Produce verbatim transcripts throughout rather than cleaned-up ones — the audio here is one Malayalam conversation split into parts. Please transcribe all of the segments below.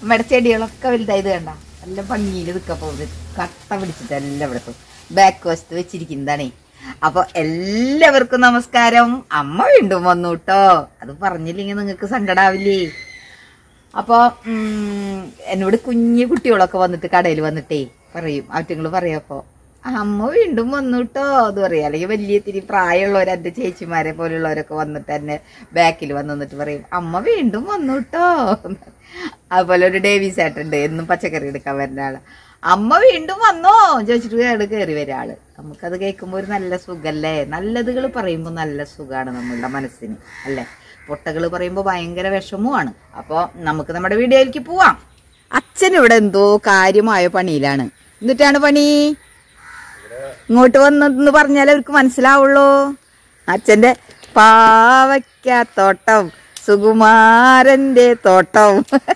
അമ്മയുടെ ചെടികളൊക്കെ വലുതായത് കണ്ട നല്ല ഭംഗിയിൽ നിൽക്കാൻ പോകുന്നത് കട്ട പിടിച്ചിട്ട് എല്ലായിടത്തും ബാക്ക് വശത്ത് വെച്ചിരിക്കുന്നതാണേ. അപ്പൊ എല്ലാവർക്കും നമസ്കാരം. അമ്മ വീണ്ടും വന്നു കേട്ടോ. അത് പറഞ്ഞില്ലെങ്കിൽ നിങ്ങൾക്ക് സങ്കടാവില്ലേ? അപ്പൊ ഉം എന്നോട് കുഞ്ഞു കുട്ടികളൊക്കെ വന്നിട്ട് കടയിൽ വന്നിട്ടേ പറയും, അവറ്റങ്ങൾ പറയാം, അപ്പൊ അമ്മ വീണ്ടും വന്നു കേട്ടോ അത് പറയാം. അല്ലെങ്കിൽ വലിയ തിരി പ്രായമുള്ളവർ എൻ്റെ ചേച്ചിമാരെ പോലുള്ളവരൊക്കെ വന്നിട്ട് എന്നെ ബാക്കിൽ വന്ന് വന്നിട്ട് പറയും, അമ്മ വീണ്ടും വന്നു കേട്ടോ. അതുപോലെ ഒരു ഡേവിസ് ഏട്ടുണ്ട്, എന്നും പച്ചക്കറി എടുക്കാൻ വരുന്ന ആള്. അമ്മ വീണ്ടും വന്നോ ചോദിച്ചിട്ട് കേട് കയറി വരാ ആള്. നമുക്കത് കേൾക്കുമ്പോൾ ഒരു നല്ല സുഖല്ലേ? നല്ലതുകൾ പറയുമ്പോൾ നല്ല സുഖമാണ് നമ്മളുടെ മനസ്സിന് അല്ലേ? പൊട്ടകൾ പറയുമ്പോൾ ഭയങ്കര വിഷമവുമാണ്. അപ്പോൾ നമുക്ക് നമ്മുടെ വീഡിയോയിലേക്ക് പോവാം. അച്ഛൻ ഇവിടെ എന്തോ കാര്യമായ പണിയിലാണ്. എന്നിട്ടാണ് പണി? ഇങ്ങോട്ട് വന്നെന്ന് പറഞ്ഞാലേ അവർക്ക് മനസ്സിലാവുള്ളൂ. അച്ഛന്റെ പാവയ്ക്കാത്തോട്ടം, സുകുമാരന്റെ തോട്ടം.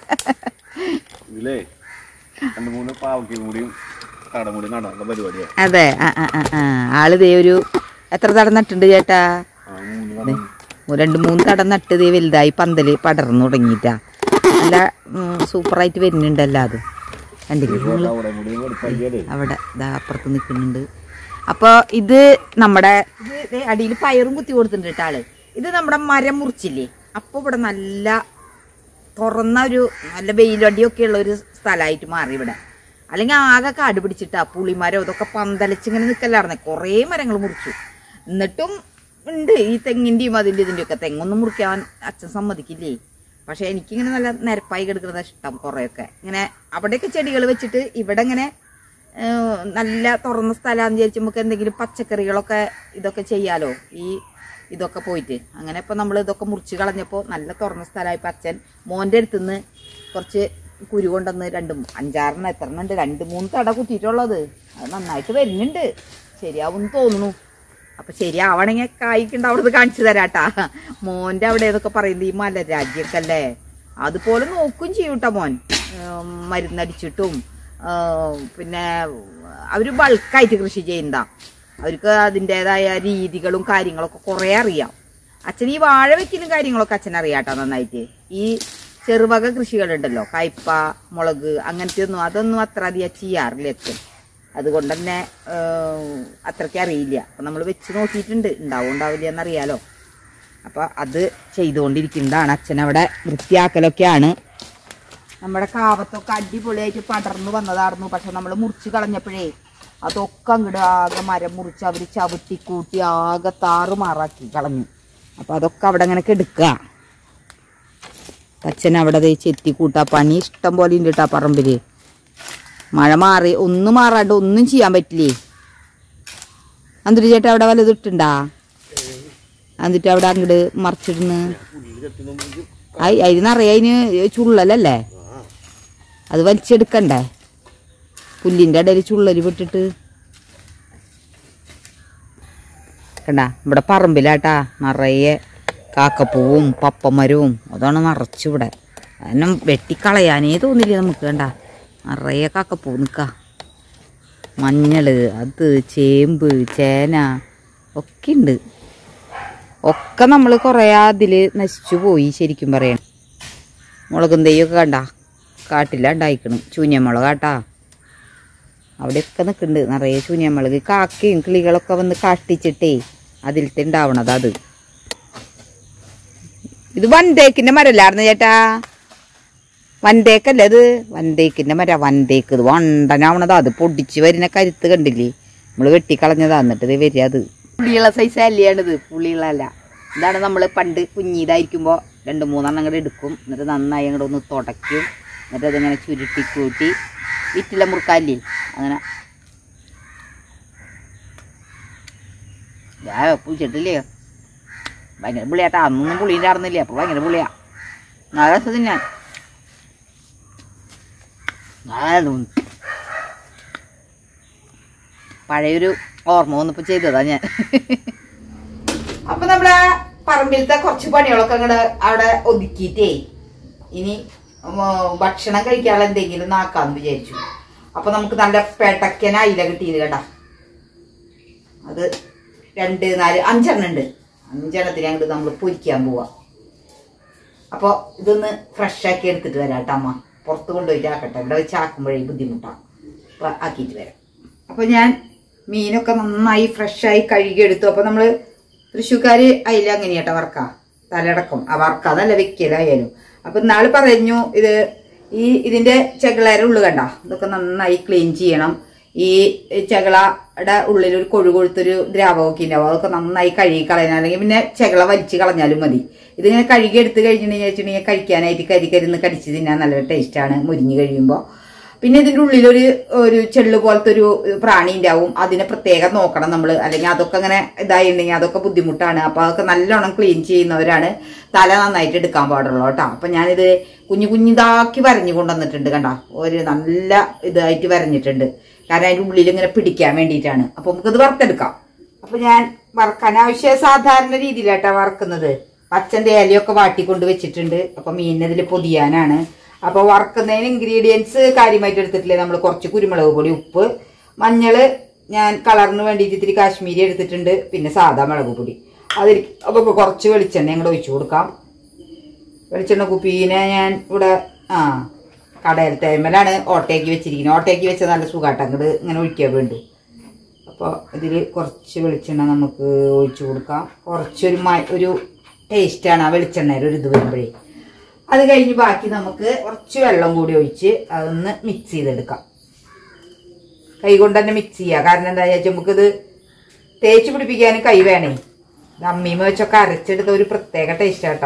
അതെ, ആ ആ ആ ആള് ദേ ഒരു എത്ര തടം നട്ടുണ്ട് ചേട്ടാ? രണ്ട് മൂന്ന് തടം നട്ട് ദേ വലുതായി പന്തല് പടർന്നു തുടങ്ങിയിട്ടാ. നല്ല സൂപ്പറായിട്ട് വരുന്നുണ്ടല്ലോ അത്. കണ്ടില്ലേ അവിടെ ഇതാ അപ്പുറത്ത് നിൽക്കുന്നുണ്ട്. അപ്പൊ ഇത് നമ്മുടെ ഇത് അടിയിൽ പയറും കുത്തി കൊടുത്തിട്ടുണ്ട് കേട്ടോ ആള്. ഇത് നമ്മുടെ മരം മുറിച്ചില്ലേ, അപ്പൊ ഇവിടെ നല്ല തുറന്ന ഒരു നല്ല വെയിലടിയൊക്കെ ഉള്ള ഒരു സ്ഥലമായിട്ട് മാറി ഇവിടെ. അല്ലെങ്കിൽ ആകെ കാട് പിടിച്ചിട്ടാ പുളിമരം ഇതൊക്കെ പന്തലിച്ചിങ്ങനെ നിൽക്കലായിരുന്നേ. കുറേ മരങ്ങൾ മുറിച്ചു. എന്നിട്ടും ഉണ്ട് ഈ തെങ്ങിൻ്റെയും അതിൻ്റെ ഇതിൻ്റെ ഒക്കെ. തെങ്ങൊന്നും മുറിക്കാൻ അച്ഛൻ സമ്മതിക്കില്ലേ. പക്ഷെ എനിക്കിങ്ങനെ നല്ല നിരപ്പായി കിടക്കുന്നത് ഇഷ്ടം. കുറേയൊക്കെ ഇങ്ങനെ അവിടെയൊക്കെ ചെടികൾ വെച്ചിട്ട് ഇവിടെ ഇങ്ങനെ നല്ല തുറന്ന സ്ഥലമാണെന്ന് വിചാരിച്ച് നമുക്ക് എന്തെങ്കിലും പച്ചക്കറികളൊക്കെ ഇതൊക്കെ ചെയ്യാലോ. ഈ ഇതൊക്കെ പോയിട്ട് അങ്ങനെ ഇപ്പം നമ്മൾ ഇതൊക്കെ മുറിച്ച് കളഞ്ഞപ്പോൾ നല്ല തുറന്ന സ്ഥലമായപ്പോൾ അച്ഛൻ മോൻ്റെ അടുത്തുനിന്ന് കുറച്ച് കുരു കൊണ്ടുവന്ന് രണ്ട് അഞ്ചാറെണ്ണം എത്ര എണ്ണം ഉണ്ട്, രണ്ട് മൂന്ന് തട കുത്തിയിട്ടുള്ളത്. അത് നന്നായിട്ട് വരുന്നുണ്ട്. ശരിയാവും തോന്നുന്നു. അപ്പം ശരിയാവണമെങ്കിൽ കായ്ക്കുണ്ട്. അവിടെ നിന്ന് കാണിച്ചു തരാട്ടാ. മോൻ്റെ അവിടെ ഏതൊക്കെ പറയുന്നത് ഈ മലരാജ്യമൊക്കെ അല്ലേ, അതുപോലെ നോക്കും ചെയ്യും കേട്ടോ മോൻ. മരുന്നടിച്ചിട്ടും പിന്നെ അവർ ബൾക്കായിട്ട് കൃഷി ചെയ്യുന്നതാ. അവർക്ക് അതിൻ്റെതായ രീതികളും കാര്യങ്ങളൊക്കെ കുറേ അറിയാം. അച്ഛൻ ഈ വാഴ വെക്കലും കാര്യങ്ങളൊക്കെ അച്ഛൻ അറിയാട്ടോ നന്നായിട്ട്. ഈ ചെറുവക കൃഷികളുണ്ടല്ലോ, കയ്പ, മുളക്, അങ്ങനത്തെ ഒന്നും അതൊന്നും അത്ര അധികം ചെയ്യാറില്ല അച്ഛൻ. അതുകൊണ്ട് തന്നെ അത്രയ്ക്ക് അറിയില്ല. അപ്പം നമ്മൾ വെച്ച് നോക്കിയിട്ടുണ്ട്, ഉണ്ടാവും ഉണ്ടാവില്ല എന്നറിയാലോ. അപ്പം അത് ചെയ്തുകൊണ്ടിരിക്കുന്നതാണ് അച്ഛൻ. അവിടെ വൃത്തിയാക്കലൊക്കെയാണ്. നമ്മുടെ കാവത്തൊക്കെ അടിപൊളിയായിട്ട് പടർന്നു വന്നതായിരുന്നു. പക്ഷെ നമ്മൾ മുറിച്ച് കളഞ്ഞപ്പോഴേ അതൊക്കെ അങ്ങോട്ട് ആകെ മരം മുറിച്ച് അവർ ചവിട്ടി കൂട്ടി ആകെ താറുമാറാക്കി കളഞ്ഞു. അപ്പം അതൊക്കെ അവിടെ അങ്ങനെ കെടുക്കുക. അച്ഛൻ അവിടെ ചെത്തി കൂട്ടാ പണി ഇഷ്ടം പോലെ ഉണ്ട് കേട്ടോ പറമ്പിൽ. മഴ മാറി ഒന്നും മാറാണ്ട് ഒന്നും ചെയ്യാൻ പറ്റില്ലേ. എന്നിട്ട് ചേട്ടാ അവിടെ വല്ലതിട്ടുണ്ടാ? എന്നിട്ട് അവിടെ അങ്ങോട്ട് മറിച്ചിടുന്ന് ആയി അതിനറിയാം. അതിന് ചുള്ളലല്ലേ, അത് വലിച്ചെടുക്കണ്ടേ? പുല്ലിൻ്റെ ഇടയിൽ ചുള്ളൽ വിട്ടിട്ട് കണ്ട. ഇവിടെ പറമ്പിലാട്ടാ നിറയെ കാക്കപ്പൂവും പപ്പമരവും അതാണ് നിറച്ചിവിടെ. കാരണം വെട്ടിക്കളയാനേ തോന്നില്ല നമുക്ക്. കണ്ട നിറയെ കാക്കപ്പൂ നിൽക്ക. മഞ്ഞൾ, അത് ചേമ്പ്, ചേന ഒക്കെ ഉണ്ട്. ഒക്കെ നമ്മൾ കുറേ അതിൽ നശിച്ചു പോയി ശരിക്കും പറയണം. മുളകും തെയ്യൊക്കെ കണ്ട കാട്ടിലുണ്ടായിക്കണം. ചൂഞ്ഞമുളക് കാട്ടാ അവിടെയൊക്കെ നിൽക്കുന്നുണ്ട് നിറയെ ചൂഞ്ഞമുളക്. കാക്കയും കിളികളൊക്കെ വന്ന് കാട്ടിച്ചിട്ടേ അതിലത്തെ ഉണ്ടാവണത് അത്. ഇത് വൻതേക്കിൻ്റെ മരല്ലായിരുന്നു ചേട്ടാ? വൻതേക്കല്ലേ ഇത്? വൻതേക്കിൻ്റെ മര. വൻതേക്ക് ഇത് വണ്ടനാവണത്. അത് പൊടിച്ച് വരുന്ന കരുത്ത് കണ്ടില്ലേ? നമ്മൾ വെട്ടിക്കളഞ്ഞതാ. എന്നിട്ട് ഇത് വരിക. അത് പുളിയുള്ള സൈസ് അല്ലയാണിത്, പുളിയുള്ളതല്ല. ഇതാണ് നമ്മൾ പണ്ട് കുഞ്ഞിതായിരിക്കുമ്പോൾ രണ്ട് മൂന്നെണ്ണം അങ്ങോട്ട് എടുക്കും. എന്നിട്ട് നന്നായി അങ്ങോട്ട് ഒന്ന് തുടയ്ക്കും. എന്നിട്ട് അതിങ്ങനെ ചുരുട്ടി കൂട്ടി വിറ്റില മുറുക്കാല്ലേ അങ്ങനെ. ഞാൻ പുളിച്ചിട്ടില്ലേ? ഭയങ്കര പുളിയാട്ടാ. അന്നൊന്നും പുളീൻ്റെ അറിഞ്ഞില്ലേ, അപ്പോൾ ഭയങ്കര പുളിയാ. നല്ല രസത്തിന് ഞാൻ പഴയൊരു ഓർമ്മ വന്നപ്പോൾ ചെയ്തതാ ഞാൻ. അപ്പൊ നമ്മുടെ പറമ്പിലത്തെ കുറച്ച് പണികളൊക്കെ അങ്ങോട്ട് അവിടെ ഒതുക്കിയിട്ടേ ഇനി ഭക്ഷണം കഴിക്കാനുള്ള എന്തെങ്കിലും നാക്കാന്ന് വിചാരിച്ചു. അപ്പൊ നമുക്ക് നല്ല പെട്ടക്കന അയില കിട്ടിയത് കേട്ടാ. അത് രണ്ട് നാല് അഞ്ചെണ്ണം ഉണ്ട്. അഞ്ചെണ്ണത്തിന് അങ്ങോട്ട് നമ്മൾ പൊരിക്കാൻ പോവാ. അപ്പോൾ ഇതൊന്ന് ഫ്രഷ് ആക്കി എടുത്തിട്ട് വരാം കേട്ടോ അമ്മ. പുറത്ത് കൊണ്ടുപോയിട്ട് ആക്കട്ടെ, ഇവിടെ വെച്ച് ആക്കുമ്പോഴേ ബുദ്ധിമുട്ടാണ്. അപ്പോൾ ആക്കിയിട്ട് വരാം. അപ്പോൾ ഞാൻ മീനൊക്കെ നന്നായി ഫ്രഷായി കഴുകിയെടുത്തു. അപ്പോൾ നമ്മൾ തൃശ്ശൂർക്കാർ അതിൽ അങ്ങനെയാട്ടോ വറക്കാം, തലടക്കം ആ വറക്കാതല്ല വെക്കലായാലും. അപ്പം ഇന്നാൾ പറഞ്ഞു ഇത് ഈ ഇതിൻ്റെ ചെകളേര ഉള്ളു കണ്ട ഇതൊക്കെ നന്നായി ക്ലീൻ ചെയ്യണം. ഈ ചെകളയുടെ ഉള്ളിൽ ഒരു കൊഴു കൊഴുത്തൊരു ദ്രാവകമൊക്കെ ഉണ്ടാവും, അതൊക്കെ നന്നായി കഴുകി കളയാൻ, അല്ലെങ്കിൽ പിന്നെ ചെകള വലിച്ച് കളഞ്ഞാലും മതി. ഇതിങ്ങനെ കഴുകി എടുത്ത് കഴിഞ്ഞിട്ടുണ്ടെങ്കിൽ വെച്ചിട്ടുണ്ടെങ്കിൽ കഴിക്കാനായിട്ട് കരിക്കരിന്ന് കടിച്ച് തിന്നാൻ നല്ല ടേസ്റ്റാണ് മുരിഞ്ഞ് കഴിയുമ്പോൾ. പിന്നെ ഇതിൻ്റെ ഉള്ളിലൊരു ഒരു ചെള്ളു പോലത്തെ ഒരു പ്രാണി ഉണ്ടാവും, അതിനെ പ്രത്യേകം നോക്കണം നമ്മൾ, അല്ലെങ്കിൽ അതൊക്കെ അങ്ങനെ ഇതായിട്ടുണ്ടെങ്കിൽ അതൊക്കെ ബുദ്ധിമുട്ടാണ്. അപ്പോൾ അതൊക്കെ നല്ലോണം ക്ലീൻ ചെയ്യുന്നവരാണ് തല നന്നായിട്ട് എടുക്കാൻ പാടുള്ളൂ കേട്ടോ. അപ്പം ഞാനിത് കുഞ്ഞു കുഞ്ഞിതാക്കി വരഞ്ഞു കൊണ്ടുവന്നിട്ടുണ്ട് കണ്ട, ഒരു നല്ല ഇതായിട്ട് വരഞ്ഞിട്ടുണ്ട്, കാരണം അതിൻ്റെ ഉള്ളിൽ ഇങ്ങനെ പിടിക്കാൻ വേണ്ടിയിട്ടാണ്. അപ്പം നമുക്കിത് വറുത്തെടുക്കാം. അപ്പം ഞാൻ വറക്കാൻ ആവശ്യം സാധാരണ രീതിയിലായിട്ടാണ് വറക്കുന്നത്. പച്ചൻ്റെ ഇലയൊക്കെ വാട്ടിക്കൊണ്ട് വെച്ചിട്ടുണ്ട്. അപ്പം മീനിതിൽ പൊതിയാനാണ്. അപ്പോൾ വറക്കുന്നതിന് ഇൻഗ്രീഡിയൻസ് കാര്യമായിട്ട് എടുത്തിട്ടില്ലേ, നമ്മൾ കുറച്ച് കുരുമുളക് പൊടി, ഉപ്പ്, മഞ്ഞൾ, ഞാൻ കളറിന് വേണ്ടിയിട്ട് ഇത്തിരി കാശ്മീരി എടുത്തിട്ടുണ്ട്, പിന്നെ സാധാ മുളക് പൊടി. അതിൽ അപ്പോൾ കുറച്ച് വെളിച്ചെണ്ണ ഇങ്ങോട്ട് ഒഴിച്ചു കൊടുക്കാം. വെളിച്ചെണ്ണ കുപ്പീനെ ഞാൻ ഇവിടെ ആ കടയിൽ തേമലാണ് ഓട്ടയ്ക്ക് വെച്ചിരിക്കുന്നത്. ഓട്ടയ്ക്ക് വെച്ചാൽ നല്ല സുഖമായിട്ട് അങ്ങോട്ട് ഇങ്ങനെ ഒഴിക്കാൻ വേണ്ടു. അപ്പോൾ ഇതിൽ കുറച്ച് വെളിച്ചെണ്ണ നമുക്ക് ഒഴിച്ചു കൊടുക്കാം. കുറച്ചൊരു മ ഒരു ടേസ്റ്റാണ് ആ വെളിച്ചെണ്ണയിൽ ഒരു ഇത് വരുമ്പോഴേ. അത് കഴിഞ്ഞ് ബാക്കി നമുക്ക് കുറച്ച് വെള്ളം കൂടി ഒഴിച്ച് അതൊന്ന് മിക്സ് ചെയ്തെടുക്കാം. കൈ കൊണ്ട് തന്നെ മിക്സ് ചെയ്യുക. കാരണം എന്താ വെച്ചാൽ നമുക്കിത് തേച്ച് പിടിപ്പിക്കാനും കൈ വേണേ. അമ്മീമ വെച്ചൊക്കെ അരച്ചെടുത്ത ഒരു പ്രത്യേക ടേസ്റ്റ് ആട്ടാ.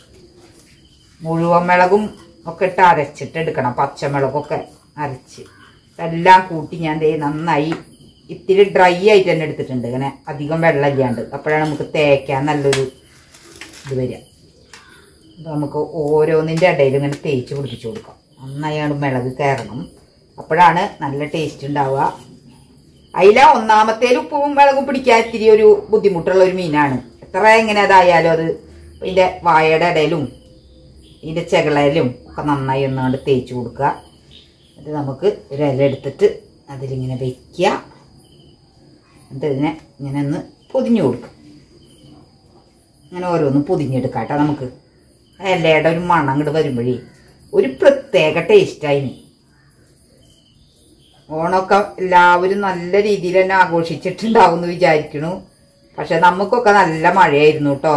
മുഴുവൻ മുളകും ഒക്കെ ഇട്ട് അരച്ചിട്ട് എടുക്കണം, പച്ചമുളകൊക്കെ അരച്ച് എല്ലാം കൂട്ടി ഞാൻ ദേ നന്നായി ഇത്തിരി ഡ്രൈ ആയിട്ട് തന്നെ എടുത്തിട്ടുണ്ട്, ഇങ്ങനെ അധികം വെള്ളം ഇല്ലാണ്ട്. അപ്പോഴാണ് നമുക്ക് തേക്കാൻ നല്ലൊരു ഇത് വരിക. അപ്പോൾ നമുക്ക് ഓരോന്നിൻ്റെ ഇടയിൽ ഇങ്ങനെ തേച്ച് പിടിപ്പിച്ച് കൊടുക്കാം. നന്നായി ആണ് മുളക് കയറണം, അപ്പോഴാണ് നല്ല ടേസ്റ്റ് ഉണ്ടാവുക. അതില ഒന്നാമത്തേൽ ഉപ്പും മുളകും പിടിക്കാൻ ഇത്തിരി ഒരു ബുദ്ധിമുട്ടുള്ള ഒരു മീനാണ്. എത്ര എങ്ങനെ അതായാലും അത് ഇതിൻ്റെ വായയുടെ ഇടയിലും ഇതിൻ്റെ ചെകളയിലും ഒക്കെ നന്നായി ഒന്നുകൊണ്ട് തേച്ച് കൊടുക്കുക. അത് നമുക്ക് ഒരു ഇല എടുത്തിട്ട് അതിലിങ്ങനെ വയ്ക്കുക. എന്നിട്ട് ഇതിനെ ഇങ്ങനെ ഒന്ന് പൊതിഞ്ഞു കൊടുക്കുക. അങ്ങനെ ഓരോന്ന് പൊതിഞ്ഞെടുക്കാം കേട്ടോ. നമുക്ക് ഇലയുടെ ഒരു മണം അങ്ങോട്ട് വരുമ്പോഴേ ഒരു പ്രത്യേക ടേസ്റ്റായിന്. ഓണമൊക്കെ എല്ലാവരും നല്ല രീതിയിൽ തന്നെ ആഘോഷിച്ചിട്ടുണ്ടാവും എന്ന് വിചാരിക്കണു. പക്ഷെ നമുക്കൊക്കെ നല്ല മഴയായിരുന്നു കേട്ടോ.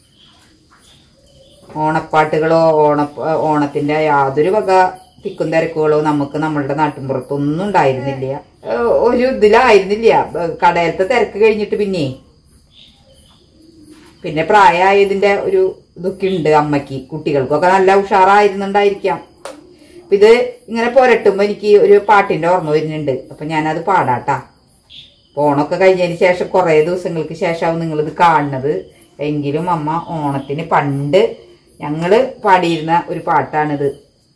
ഓണപ്പാട്ടുകളോ ഓണ ഓണത്തിന്റെ യാതൊരു വക തിക്കും തിരക്കുകളോ നമുക്ക് നമ്മളുടെ നാട്ടിൻപുറത്തൊന്നും ഉണ്ടായിരുന്നില്ല. ഒരു ഇതിലായിരുന്നില്ല. കടയിലത്തെ തിരക്ക് കഴിഞ്ഞിട്ട് പിന്നെ പിന്നെ പ്രായമായതിന്റെ ഒരു ഇതൊക്കെ ഉണ്ട് അമ്മയ്ക്ക്. കുട്ടികൾക്കൊക്കെ നല്ല ഉഷാറായിരുന്നുണ്ടായിരിക്കാം. അപ്പൊ ഇത് ഇങ്ങനെ പുരട്ടുമ്പോ എനിക്ക് ഒരു പാട്ടിന്റെ ഓർമ്മ വരുന്നുണ്ട്. അപ്പൊ ഞാനത് പാടാട്ടാ. ഓണമൊക്കെ കഴിഞ്ഞതിന് ശേഷം കുറെ ദിവസങ്ങൾക്ക് ശേഷമാവും നിങ്ങളിത് കാണുന്നത്. എങ്കിലും അമ്മ ഓണത്തിന് പണ്ട് ഞങ്ങള് പാടിയിരുന്ന ഒരു പാട്ടാണിത്.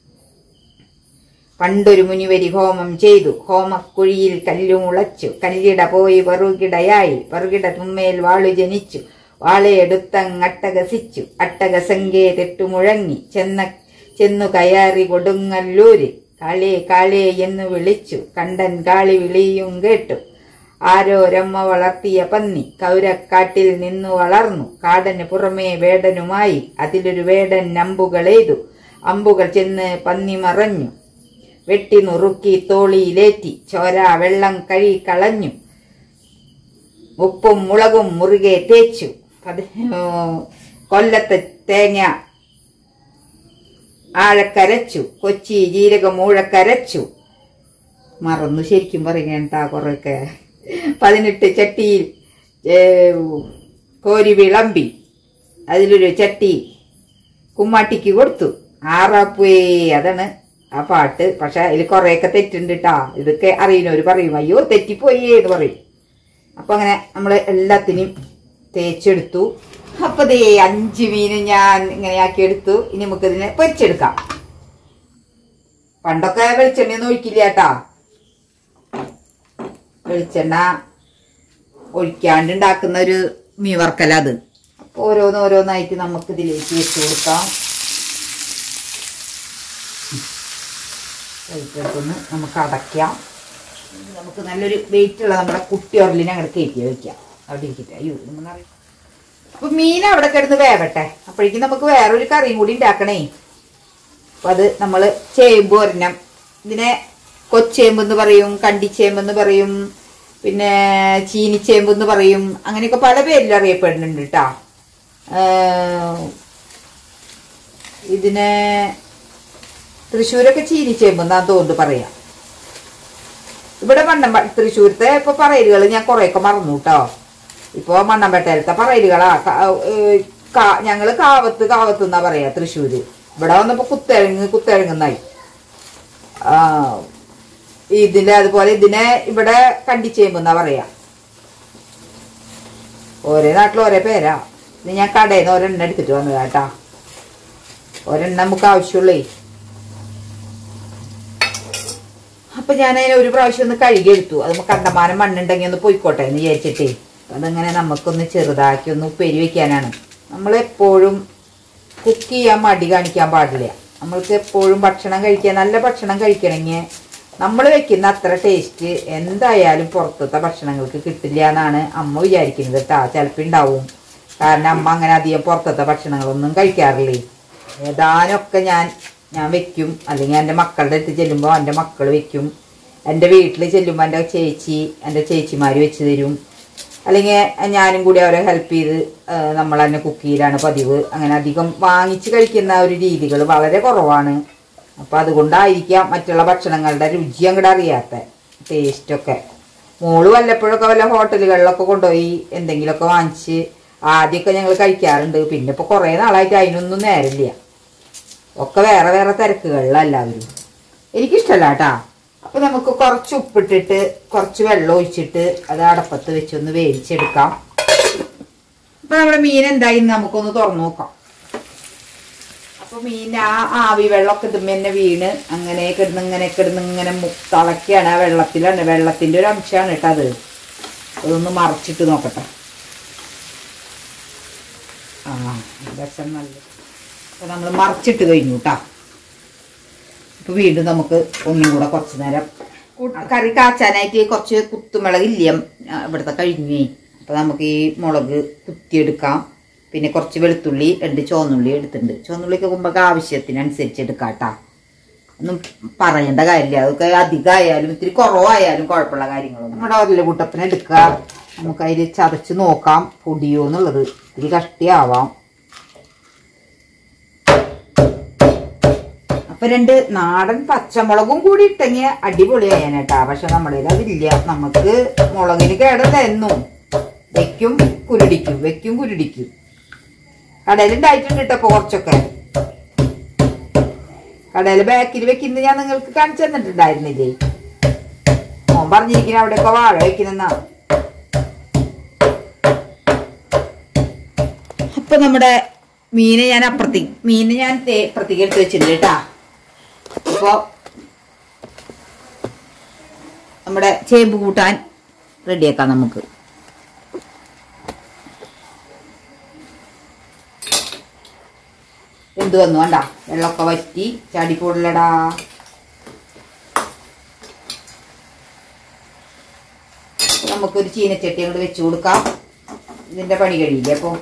പണ്ടൊരു മുനിവരി ഹോമം ചെയ്തു, ഹോമക്കുഴിയിൽ കല്ലു മുളച്ചു, കല്ലിട പോയി വറുകിടയായി, വറുകിട തുമ്മേൽ വാളു ജനിച്ചു, വാളയെടുത്തങ്ങട്ടകസിച്ചു, അട്ടകസംഖ്യേ തെട്ടുമുഴങ്ങി, ചെന്ന ചെന്നു കയറി കൊടുങ്ങല്ലൂര്, കാളേ കാളേ എന്ന് വിളിച്ചു, കണ്ടൻ കാളി വിളിയും കേട്ടു, ആരോരമ്മ വളർത്തിയ പന്നി കൗരക്കാട്ടിൽ നിന്നു വളർന്നു, കാടന് പുറമേ വേടനുമായി, അതിലൊരു വേടൻ അമ്പുകളെയ്തു, അമ്പുകൾ ചെന്ന് പന്നി മറഞ്ഞു, വെട്ടി നുറുക്കി തോളിയിലേറ്റി, ചോര വെള്ളം കഴി കളഞ്ഞു, ഉപ്പും മുളകും മുറുകെ തേച്ചു, കൊല്ലത്തെ തേങ്ങ ആഴക്കരച്ചു, കൊച്ചി ജീരകം മൂഴക്കരച്ചു, മറന്നു ശരിക്കും പറയണ്ടാ കുറെയൊക്കെ, പതിനെട്ട് ചട്ടിയിൽ കോരി വിളമ്പി, അതിലൊരു ചട്ടി കുമ്മാട്ടിക്ക് കൊടുത്തു, ആറാപ്പുവേ. അതാണ് ആ പാട്ട്. പക്ഷെ അതിൽ കുറെയൊക്കെ തെറ്റുണ്ട് കേട്ടാ. ഇതൊക്കെ അറിയുന്നവര് പറയും അയ്യോ തെറ്റിപ്പോയേ എന്ന് പറയും. അപ്പൊ അങ്ങനെ നമ്മള് എല്ലാത്തിനും തേച്ചെടുത്തു. അപ്പൊ ദേ അഞ്ച് മീന് ഞാൻ ഇങ്ങനെയാക്കി എടുത്തു. ഇനി നമുക്കിതിനെ പൊരിച്ചെടുക്കാം. പണ്ടൊക്കെ വെളിച്ചെണ്ണയൊന്നും ഒഴിക്കില്ല കേട്ടാ. വെളിച്ചെണ്ണ ഒഴിക്കാണ്ട് ഉണ്ടാക്കുന്ന ഒരു മീൻ വറക്കല അത്. അപ്പൊ ഓരോന്ന് ഓരോന്നായിട്ട് നമുക്ക് ഇതിലേക്ക് വെച്ച് കൊടുക്കാം. വെയിറ്റെടുത്തൊന്ന് നമുക്ക് അടയ്ക്കാം. നമുക്ക് നല്ലൊരു വെയിറ്റുള്ള നമ്മുടെ കുട്ടി ഉരലിനെ അങ്ങോട്ട് കയറ്റി വയ്ക്കാം. അവിടെ ഇരിക്കട്ടെ. അയ്യോ നമ്മളറിയാം. അപ്പൊ മീൻ അവിടെ കിടന്ന് വേവട്ടെ. അപ്പോഴേക്കും നമുക്ക് വേറൊരു കറിയും കൂടി ഉണ്ടാക്കണേ. അപ്പം അത് നമ്മൾ ചേമ്പ് ഒരെണ്ണം, ഇതിനെ കൊച്ചേമ്പെന്ന് പറയും, കണ്ടിച്ചേമ്പെന്ന് പറയും, പിന്നെ ചീനിച്ചേമ്പെന്ന് പറയും, അങ്ങനെയൊക്കെ പല പേരിൽ അറിയപ്പെടുന്നുണ്ട് കേട്ടോ. ഇതിനെ തൃശ്ശൂരൊക്കെ ചീനിച്ചേമ്പെന്നാണ് തോന്നുന്നു പറയാം. ഇവിടെ മണ്ണമ്പ തൃശ്ശൂരത്തെ ഇപ്പൊ പറയലുകൾ ഞാൻ കുറെയൊക്കെ മറന്നു കേട്ടോ. ഇപ്പൊ മണ്ണമ്പേട്ടയിലത്തെ പറയലുകളാ. ഞങ്ങള് കാവത്ത് കാവത്ത് എന്നാ പറയാ തൃശ്ശൂര്. ഇവിടെ വന്നപ്പോ കുത്തഴങ്ങ് കുത്തഴങ്ങുന്നായി. ആ ഇതിന്റെ അതുപോലെ ഇതിനെ ഇവിടെ കണ്ടിച്ചേമ്പെന്നാ പറയാ. ഓരോ നാട്ടിൽ ഓരോ പേരാ. ഇത് ഞാൻ കടയിൽ നിന്ന് ഒരെണ്ണം എടുത്തിട്ട് വന്നത് കേട്ടാ. ഒരെണ്ണം നമുക്ക് ആവശ്യമുള്ളേ. അപ്പൊ ഞാൻ അതിനെ ഒരു പ്രാവശ്യം ഒന്ന് കഴുകിയെടുത്തു. അത് കണ്ടമാനം മണ്ണുണ്ടെങ്കിൽ ഒന്ന് പൊയ്ക്കോട്ടെ എന്ന് വിചാരിച്ചിട്ടേ. അതങ്ങനെ നമുക്കൊന്ന് ചെറുതാക്കി ഒന്ന് ഉപ്പേരി വെക്കാനാണ്. നമ്മളെപ്പോഴും കുക്ക് ചെയ്യാൻ മടി കാണിക്കാൻ പാടില്ല. നമ്മൾക്ക് എപ്പോഴും ഭക്ഷണം കഴിക്കാൻ, നല്ല ഭക്ഷണം കഴിക്കണമെങ്കിൽ നമ്മൾ വെക്കുന്ന അത്ര ടേസ്റ്റ് എന്തായാലും പുറത്തത്തെ ഭക്ഷണങ്ങൾക്ക് കിട്ടില്ല എന്നാണ് അമ്മ വിചാരിക്കുന്നത് കേട്ടാ. ചിലപ്പോൾ ഉണ്ടാവും. കാരണം അമ്മ അങ്ങനെ അധികം പുറത്തത്തെ ഭക്ഷണങ്ങളൊന്നും കഴിക്കാറില്ലേ. ഏതാനൊക്കെ ഞാൻ ഞാൻ വെക്കും. അല്ലെങ്കിൽ എൻ്റെ മക്കളുടെ അടുത്ത് ചെല്ലുമ്പോൾ എൻ്റെ മക്കൾ വെക്കും. എൻ്റെ വീട്ടിൽ ചെല്ലുമ്പോൾ എൻ്റെ ചേച്ചി എൻ്റെ ചേച്ചിമാർ വെച്ച് തരും. അല്ലെങ്കിൽ ഞാനും കൂടി അവരെ ഹെൽപ്പ് ചെയ്ത് നമ്മൾ തന്നെ കുക്ക് ചെയ്യലാണ് പതിവ്. അങ്ങനെ അധികം വാങ്ങിച്ച് കഴിക്കുന്ന ഒരു രീതികൾ വളരെ കുറവാണ്. അപ്പം അതുകൊണ്ടായിരിക്കാം മറ്റുള്ള ഭക്ഷണങ്ങളുടെ രുചി അങ്ങോട്ട് അറിയാത്ത ടേസ്റ്റൊക്കെ. മോള് വല്ലപ്പോഴൊക്കെ വല്ല ഹോട്ടലുകളിലൊക്കെ കൊണ്ടുപോയി എന്തെങ്കിലുമൊക്കെ വാങ്ങിച്ച് ആദ്യമൊക്കെ ഞങ്ങൾ കഴിക്കാറുണ്ട്. പിന്നെ ഇപ്പോൾ കുറേ നാളായിട്ട് അതിനൊന്നും നേരമില്ല. ഒക്കെ വേറെ വേറെ തിരക്കുകളിലെല്ലാവരും. എനിക്കിഷ്ടമല്ല കേട്ടാ. അപ്പൊ നമുക്ക് കുറച്ച് ഉപ്പിട്ടിട്ട് കുറച്ച് വെള്ളം ഒഴിച്ചിട്ട് അത് അടപ്പത്ത് വെച്ചൊന്ന് വേവിച്ചെടുക്കാം. അപ്പൊ നമ്മുടെ മീൻ എന്തായി നമുക്കൊന്ന് തുറന്നു നോക്കാം. അപ്പൊ മീൻ ആ ആവി വെള്ളമൊക്കെ ഇതുമ്പോ തന്നെ വീണ് അങ്ങനെ കിടന്ന് ഇങ്ങനെ കിടന്ന് ഇങ്ങനെ തിളക്കാണ്. ആ വെള്ളത്തിലാണ്, വെള്ളത്തിന്റെ ഒരു അംശമാണ് കേട്ടോ അത്. അതൊന്ന് മറിച്ചിട്ട് നോക്കട്ടെ. ആ രസം നല്ല. അപ്പൊ നമ്മൾ മറിച്ചിട്ട് കഴിഞ്ഞു കേട്ടാ. അപ്പൊ വീണ്ടും നമുക്ക് ഒന്നും കൂടെ കുറച്ചു നേരം കറി കാച്ചാനായിട്ട് കുറച്ച് കുത്തുമുളക് ഇല്ല ഇവിടുത്തെ കഴിഞ്ഞേ. അപ്പൊ നമുക്ക് ഈ മുളക് കുത്തിയെടുക്കാം. പിന്നെ കുറച്ച് വെളുത്തുള്ളി, രണ്ട് ചുവന്നുള്ളി എടുത്തിട്ടുണ്ട്. ചുവന്നുള്ളിക്ക് മുമ്പൊക്കെ ആവശ്യത്തിനനുസരിച്ച് എടുക്കാം കേട്ടാ. ഒന്നും പറയേണ്ട കാര്യമില്ല. അതൊക്കെ അധികമായാലും ഇത്തിരി കുറവായാലും കുഴപ്പമുള്ള കാര്യങ്ങളൊന്നും. നമ്മുടെ ഓരോ കൂട്ടപ്പിനെ എടുക്കുക. നമുക്ക് അതിൽ ചതച്ച് നോക്കാം പൊടിയോ എന്നുള്ളത്. ഇത്തിരി കട്ടിയാവാം. അപ്പൊ രണ്ട് നാടൻ പച്ചമുളകും കൂടി ഇട്ടെങ്കിൽ അടിപൊളിയായാനേട്ടാ. പക്ഷെ നമ്മുടെ അതില്ല. നമുക്ക് മുളകിന് കേടല്ലെന്നും വെക്കും കുരുടിക്കും വെക്കും കുരുടിക്കും. കടയിലുണ്ടായിട്ടുണ്ട് കേട്ടോ കുറച്ചൊക്കെ. കടയിൽ ബാക്കിൽ വെക്കുന്നത് ഞാൻ നിങ്ങൾക്ക് കാണിച്ചു തന്നിട്ടുണ്ടായിരുന്നില്ലേ. മോൻ പറഞ്ഞിരിക്കുന്ന അവിടെയൊക്കെ വാഴ വെക്കുന്നെന്നാ. അപ്പൊ നമ്മുടെ മീന് ഞാൻ അപ്പുറത്തേക്ക് മീന് ഞാൻ അപ്പുറത്തേക്ക് എടുത്ത് വെച്ചിട്ടുണ്ട് കേട്ടാ. അപ്പൊ നമ്മുടെ ചേമ്പ് കൂട്ടാൻ റെഡിയാക്കാം നമുക്ക്. എന്ത് വന്നു വേണ്ട വെള്ളമൊക്കെ വറ്റി ചാടിപ്പോടില്ലടാ. നമുക്കൊരു ചീനച്ചട്ടി അങ്ങോട്ട് വെച്ചു കൊടുക്കാം. ഇതിന്റെ പണി കഴിയില്ല. അപ്പൊ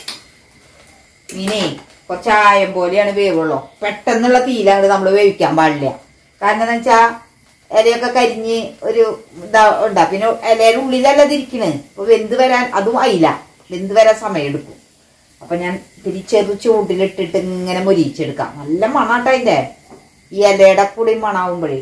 മീനേ കുറച്ചായം പോലെയാണ് വേവുള്ളൂ. പെട്ടെന്നുള്ള തീയിലാണ് നമ്മൾ വേവിക്കാൻ പാടില്ല. കാരണം എന്താ വെച്ചാ ഇലയൊക്കെ കരിഞ്ഞ് ഒരു ഇതാ ഉണ്ടാ. പിന്നെ ഇലയുടെ ഉള്ളിലല്ല തിരിക്കണ്. അപ്പൊ വെന്ത് വരാൻ അതും ആയില്ല. വെന്ത് വരാൻ സമയം എടുക്കും. അപ്പൊ ഞാൻ ഇത്തിരി ചെറു ചൂട്ടിലിട്ടിട്ട് ഇങ്ങനെ മൊരിച്ചെടുക്കാം. നല്ല മണാട്ടോ അതിന്റെ ഈ ഇലയുടെ കൂടി മണാവുമ്പോഴേ.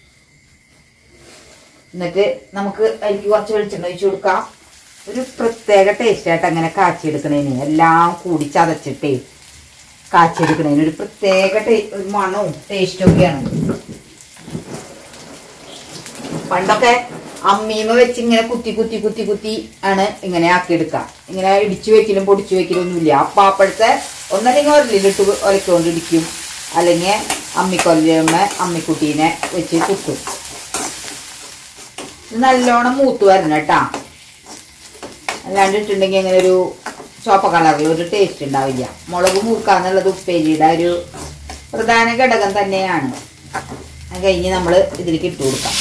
എന്നിട്ട് നമുക്ക് അതിലേക്ക് കുറച്ച് വെളിച്ചെണ്ണ ഒഴിച്ചു കൊടുക്കാം. ഒരു പ്രത്യേക ടേസ്റ്റ് ആയിട്ട് അങ്ങനെ കാച്ചിയെടുക്കണേന് എല്ലാം കൂടി ചതച്ചിട്ടേ കാച്ചിയെടുക്കണേന് ഒരു പ്രത്യേക മണവും ടേസ്റ്റും ഒക്കെയാണ്. പണ്ടൊക്കെ അമ്മീമ വെച്ച് ഇങ്ങനെ കുത്തി കുത്തി കുത്തി കുത്തി ആണ് ഇങ്ങനെ ആക്കിയെടുക്കുക. ഇങ്ങനെ ഇടിച്ചു വെക്കലും പൊടിച്ചു വെക്കലും ഒന്നുമില്ല. അപ്പം അപ്പോഴത്തെ ഒന്നല്ലെങ്കിൽ ഒരലിലിട്ട് ഒലക്കൊണ്ട് ഇടിക്കും, അല്ലെങ്കിൽ അമ്മിക്കൊല്ലമ്മ അമ്മിക്കുട്ടീനെ വെച്ച് കുത്തും. ഇത് നല്ലോണം മൂത്ത് വരണം കേട്ടാ. അല്ലാണ്ട് ഇട്ടുണ്ടെങ്കിൽ അങ്ങനെ ഒരു ചോപ്പ കളറിൽ ഒരു ടേസ്റ്റ് ഉണ്ടാവില്ല. മുളക് മൂക്കാന്നുള്ളത് ഉപ്പേരിയുടെ ഒരു പ്രധാന ഘടകം തന്നെയാണ്. അത് കഴിഞ്ഞ് നമ്മൾ ഇതിലേക്ക് ഇട്ട് കൊടുക്കാം.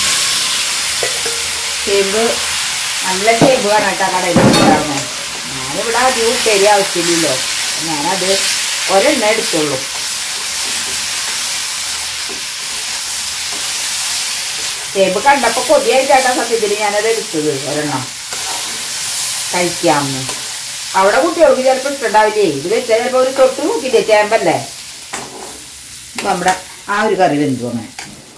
ചേമ്പ് നല്ല ചേമ്പ് വേണം കേട്ടോ കടയിൽ ഉണ്ടാകുന്നത്. ഞാനിവിടെ അധികം ഉപ്പേരി ആവശ്യമില്ലല്ലോ. ഞാനത് ഒരെണ്ണ എടുത്തുള്ളൂ. ചേമ്പ് കണ്ടപ്പോൾ കൊതിയായിട്ടാണ് സത്യത്തിൽ ഞാനത് എടുത്തത് ഒരെണ്ണം കഴിക്കാമെന്ന്. അവിടെ കുട്ടികൾക്ക് ചിലപ്പോൾ ഇഷ്ടമുണ്ടാവില്ലേ, ഇത് വെച്ചാൽ ചിലപ്പോൾ ഒരു തൊട്ട് നോക്കില്ലേ ചേമ്പല്ലേ. അപ്പം നമ്മുടെ ആ ഒരു കറി വെന്തു. അങ്ങനെ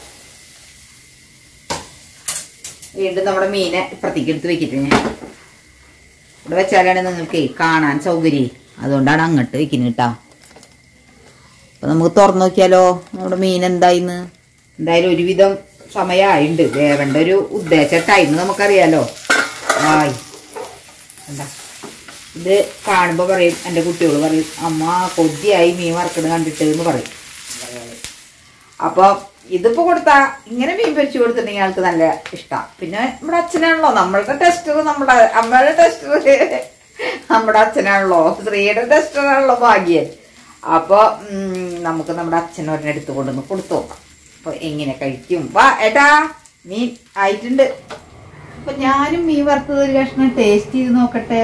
വീണ്ടും നമ്മുടെ മീനെ ഇപ്പുറത്തേക്ക് എടുത്ത് വെക്കിട്ട് ഞാൻ ഇവിടെ വെച്ചാലാണ് നിങ്ങൾക്ക് കാണാൻ സൗകര്യം, അതുകൊണ്ടാണ് അങ്ങോട്ട് വെക്കുന്നത് കേട്ടോ. അപ്പം നമുക്ക് തുറന്നു നോക്കിയാലോ നമ്മുടെ മീൻ എന്തായിന്ന്. എന്തായാലും ഒരുവിധം സമയമായിട്ടുണ്ട്, വേവേണ്ട ഒരു ഉദ്ദേശ ടൈം നമുക്കറിയാലോ. ആയി എന്താ ഇത് കാണുമ്പോൾ പറയും, എൻ്റെ കുട്ടികൾ പറയും അമ്മ കൊതിയായി മീൻ വറുക്കുന്നത് കണ്ടിട്ട് എന്ന് പറയും. അപ്പോൾ ഇതിപ്പോൾ കൊടുത്താൽ ഇങ്ങനെ മീൻ പൊരിച്ചു കൊടുത്തിട്ടുണ്ടെങ്കിൽ ആൾക്ക് നല്ല ഇഷ്ടമാണ്. പിന്നെ നമ്മുടെ അച്ഛനാണല്ലോ നമ്മളുടെ ടെസ്റ്റർ, നമ്മുടെ അമ്മയുടെ ടെസ്റ്റർ നമ്മുടെ അച്ഛനാണല്ലോ, ശ്രീയുടെ ടെസ്റ്ററാണല്ലോ ഭാഗ്യൻ. അപ്പോൾ നമുക്ക് നമ്മുടെ അച്ഛനൊരെണ്ണം എടുത്തു കൊണ്ടുവന്ന് കൊടുത്തു നോക്കാം. അപ്പോൾ എങ്ങനെ കഴിക്കും. വാ ഏട്ടാ മീൻ ആയിട്ടുണ്ട്. അപ്പം ഞാനും മീൻ വറുത്തത് ഒരു കഷ്ണം ടേസ്റ്റ് ചെയ്ത് നോക്കട്ടെ.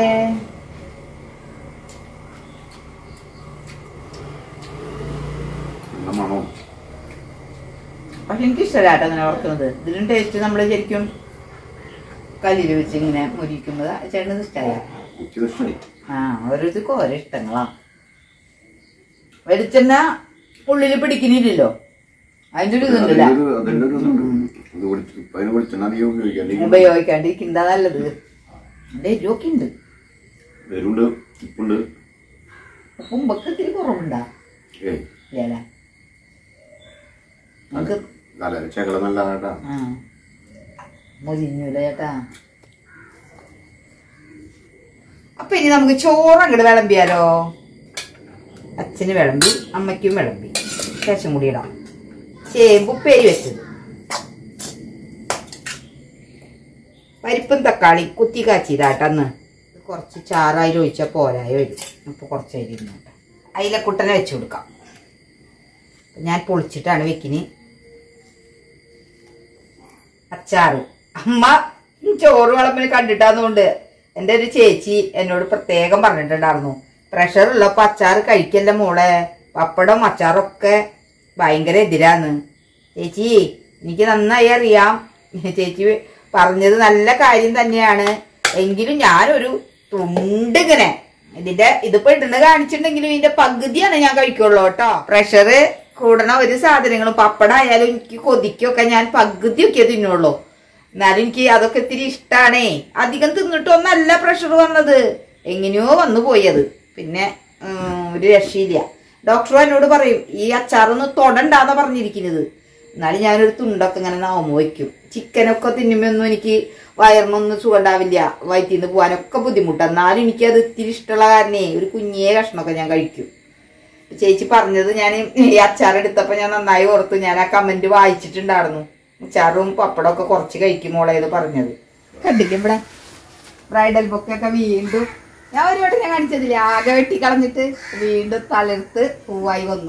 പക്ഷെ എനിക്കിഷ്ടമല്ലാട്ടോ അങ്ങനെ വറുക്കുന്നത്. ഇതിലും ടേസ്റ്റ് നമ്മൾ ശരിക്കും കല്ലിൽ വെച്ച് ഇങ്ങനെ മുരിക്കുന്നത് ചേട്ടനത് ഇഷ്ടമായി. ആ ഓരോരുത്തർക്കും ഓരോ ഇഷ്ടങ്ങളാ. വെളിച്ചെണ്ണ ഉള്ളിൽ പിടിക്കുന്നില്ലല്ലോ, അതിൻ്റെ ഒരു ഇതുണ്ടല്ലോ, ഉപയോഗിക്കാണ്ടിരിക്കുന്നതാ നല്ലത്. അതിൻ്റെ എരിവൊക്കെ ഉണ്ട്, ഉപ്പൊക്കെ ഇത്തിരി കുറവുണ്ടാ ഇല്ലേ. മുരിഞ്ഞൂല ചേട്ടാ. അപ്പൊ ഇനി നമുക്ക് ചോറ് അങ്ങോട്ട് വിളമ്പിയാലോ. അച്ഛന് വിളമ്പി, അമ്മയ്ക്കും വിളമ്പി, ശേഷം കൂടി ഇടാം. ചേമ്പ് ഉപ്പേരി വെച്ചത്, പരിപ്പും തക്കാളി കുത്തി കാച്ചിയതാട്ടന്ന്. കുറച്ച് ചാറായി ഒഴിച്ചാൽ പോരായി വരും. അപ്പൊ കുറച്ചരി ഇരുന്നോട്ടെ. അയിലക്കുട്ടനെ വെച്ചു കൊടുക്കാം. ഞാൻ പൊളിച്ചിട്ടാണ് വെക്കിന്. അച്ചാറ് അമ്മ ചോറ് വിളമ്പിന് കണ്ടിട്ടാന്നുകൊണ്ട് എൻ്റെ ഒരു ചേച്ചി എന്നോട് പ്രത്യേകം പറഞ്ഞിട്ടുണ്ടായിരുന്നു, പ്രഷർ ഉള്ളപ്പോ അച്ചാറ് കഴിക്കല്ല മോളെ, പപ്പടം അച്ചാറൊക്കെ ഭയങ്കര എതിരാന്ന്. ചേച്ചി എനിക്ക് നന്നായി അറിയാം, ചേച്ചി പറഞ്ഞത് നല്ല കാര്യം തന്നെയാണ്. എങ്കിലും ഞാനൊരു തുണ്ടിങ്ങനെ ഇതിന്റെ ഇതിപ്പോ ഇടുന്ന കാണിച്ചിട്ടുണ്ടെങ്കിലും ഇതിന്റെ പകുതിയാണ് ഞാൻ കഴിക്കുള്ളൂ കേട്ടോ. പ്രഷർ കൂടണ ഒരു സാധനങ്ങളും പപ്പടായാലും എനിക്ക് കൊതിക്കൊക്കെ ഞാൻ പകുതിയൊക്കെ തിന്നുള്ളൂ. എന്നാലും എനിക്ക് അതൊക്കെ ഇത്തിരി ഇഷ്ടാണേ. അധികം തിന്നിട്ടൊന്നല്ല പ്രഷർ വന്നത്, എങ്ങനെയോ വന്നു പോയത്. പിന്നെ ഒരു രക്ഷയില്ല. ഡോക്ടർ എന്നോട് പറയും ഈ അച്ചാറൊന്ന് തൊടണ്ടാന്നാ പറഞ്ഞിരിക്കുന്നത്. എന്നാലും ഞാനൊരു തുണ്ടൊക്കെ ഇങ്ങനെ നാമ വയ്ക്കും. ചിക്കനൊക്കെ തിന്നുമ്പൊന്നും എനിക്ക് വയറിനൊന്നും സുഖം ഉണ്ടാവില്ല, വയറ്റിന്ന് പോകാനൊക്കെ ബുദ്ധിമുട്ടാണ്. എന്നാലും എനിക്കത് ഇത്തിരി ഇഷ്ടമുള്ള കാരണേ ഒരു കുഞ്ഞേ കഷ്ണമൊക്കെ ഞാൻ കഴിക്കും. ചേച്ചി പറഞ്ഞത് ഞാൻ ഈ അച്ചാറെടുത്തപ്പോ ഞാൻ നന്നായി ഓർത്തു. ഞാൻ ആ കമന്റ് വായിച്ചിട്ടുണ്ടായിരുന്നു, അച്ചാറും പപ്പടമൊക്കെ കുറച്ച് കഴിക്കുമോളേത് പറഞ്ഞത്. കണ്ടില്ലേ ഇവിടെ ബ്രൈഡൽ ബൊക്കൊക്കെ വീണ്ടും ഞാൻ ഒരു വട്ടം ഞാൻ കാണിച്ചതില്ലേ, ആകെ വെട്ടി കളഞ്ഞിട്ട് വീണ്ടും തളിർത്ത് പൂവായി വന്നു.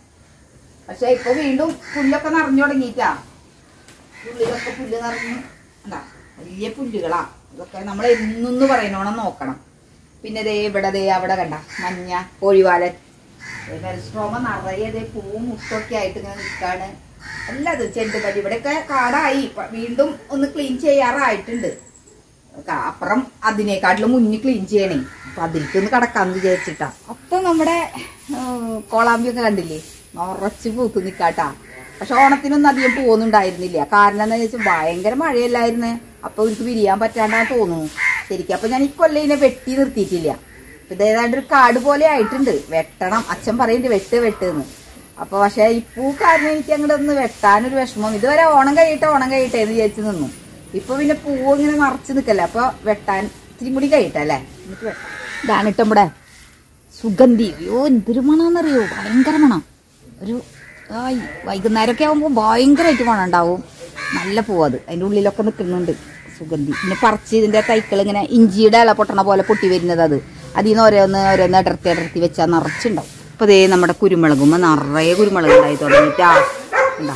പക്ഷെ ഇപ്പൊ വീണ്ടും പുല്ലൊക്കെ നിറഞ്ഞു തുടങ്ങിയിട്ടാ. ഉള്ളിലൊക്കെ പുല്ല് നിറഞ്ഞു എന്താ വലിയ പുല്ലുകളാ. ഇതൊക്കെ നമ്മൾ എന്നൊന്ന് പറയുന്നോണം നോക്കണം. പിന്നെ ദേ ഇവിടെ ദേ അവിടെ കണ്ട മഞ്ഞ കോഴിവാലൻ മെൽസ്ട്രോമ നിറയെ ദേ പൂവും മുട്ടൊക്കെ ആയിട്ട് ഇങ്ങനെ നിൽക്കാണ്. അല്ലത് ചെണ്ടുമല്ലി ഇവിടെയൊക്കെ കാടായി, വീണ്ടും ഒന്ന് ക്ലീൻ ചെയ്യാറായിട്ടുണ്ട്. അപ്പുറം അതിനേക്കാട്ടിലും മുന്നിൽ ക്ലീൻ ചെയ്യണേ. അപ്പൊ അതിലേക്ക് ഒന്ന് കടക്കാന്ന് വിചാരിച്ചിട്ടാ. അപ്പൊ നമ്മുടെ കോളാമ്പിയൊക്കെ കണ്ടില്ലേ നിറച്ച് പൂത്ത് നിക്കാട്ടാ. പക്ഷെ ഓണത്തിനൊന്നും അധികം പോകുന്നുണ്ടായിരുന്നില്ല. കാരണം എന്താണെന്ന് വെച്ചാൽ ഭയങ്കര മഴയല്ലായിരുന്നേ. അപ്പൊ എനിക്ക് വിരിയാൻ പറ്റാണ്ടാന്ന് തോന്നുന്നു ശരിക്കും. അപ്പൊ ഞാൻ ഈ കൊല്ലം ഇതിനെ വെട്ടി നിർത്തിയിട്ടില്ല. അപ്പൊ ഇത് ഏതാണ്ട് ഒരു കാട് പോലെ ആയിട്ടുണ്ട്. വെട്ടണം, അച്ഛൻ പറയുന്നുണ്ട് വെട്ട് വെട്ടെന്ന്. അപ്പൊ പക്ഷെ ഈ പൂ കാരണം എനിക്ക് അങ്ങോട്ട് ഒന്ന് വെട്ടാനൊരു വിഷമം. ഇതുവരെ ഓണം കഴിയട്ടെ ഓണം കഴിയട്ടെ എന്ന് വിചാരിച്ചു നിന്നു. ഇപ്പൊ പിന്നെ പൂവ് ഇങ്ങനെ നിറച്ച് നിൽക്കല്ലേ. അപ്പൊ വെട്ടാൻ ഇത്തിരി കൂടി കഴിയട്ടെ അല്ലേ. എന്നിട്ട് വെട്ടാം. ഇതാണ് ഇട്ടോ ഇവിടെ സുഗന്ധി. അയ്യോ എന്തൊരു മണമെന്നറിയോ, ഭയങ്കര മണം. ഒരു വൈകുന്നേരമൊക്കെ ആകുമ്പോൾ ഭയങ്കരമായിട്ട് മണം ഉണ്ടാവും. നല്ല പൂവത്, അതിൻ്റെ ഉള്ളിലൊക്കെ നിൽക്കുന്നുണ്ട് സുഗന്ധി. പിന്നെ പറിച്ച് ഇതിൻ്റെ തൈക്കൾ ഇങ്ങനെ ഇഞ്ചിയുടെ ഇല പൊട്ടണ പോലെ പൊട്ടി വരുന്നത്, അത് അതിൽ നിന്ന് ഓരോന്ന് ഓരോന്ന് ഇടർത്തി ഇടർത്തി വെച്ചാൽ നിറച്ചുണ്ടാവും. അപ്പോൾ അതേ നമ്മുടെ കുരുമുളകുമ്പോൾ നിറയെ കുരുമുളക് ഉണ്ടായി തുടങ്ങിയിട്ടാ. ഉണ്ടാ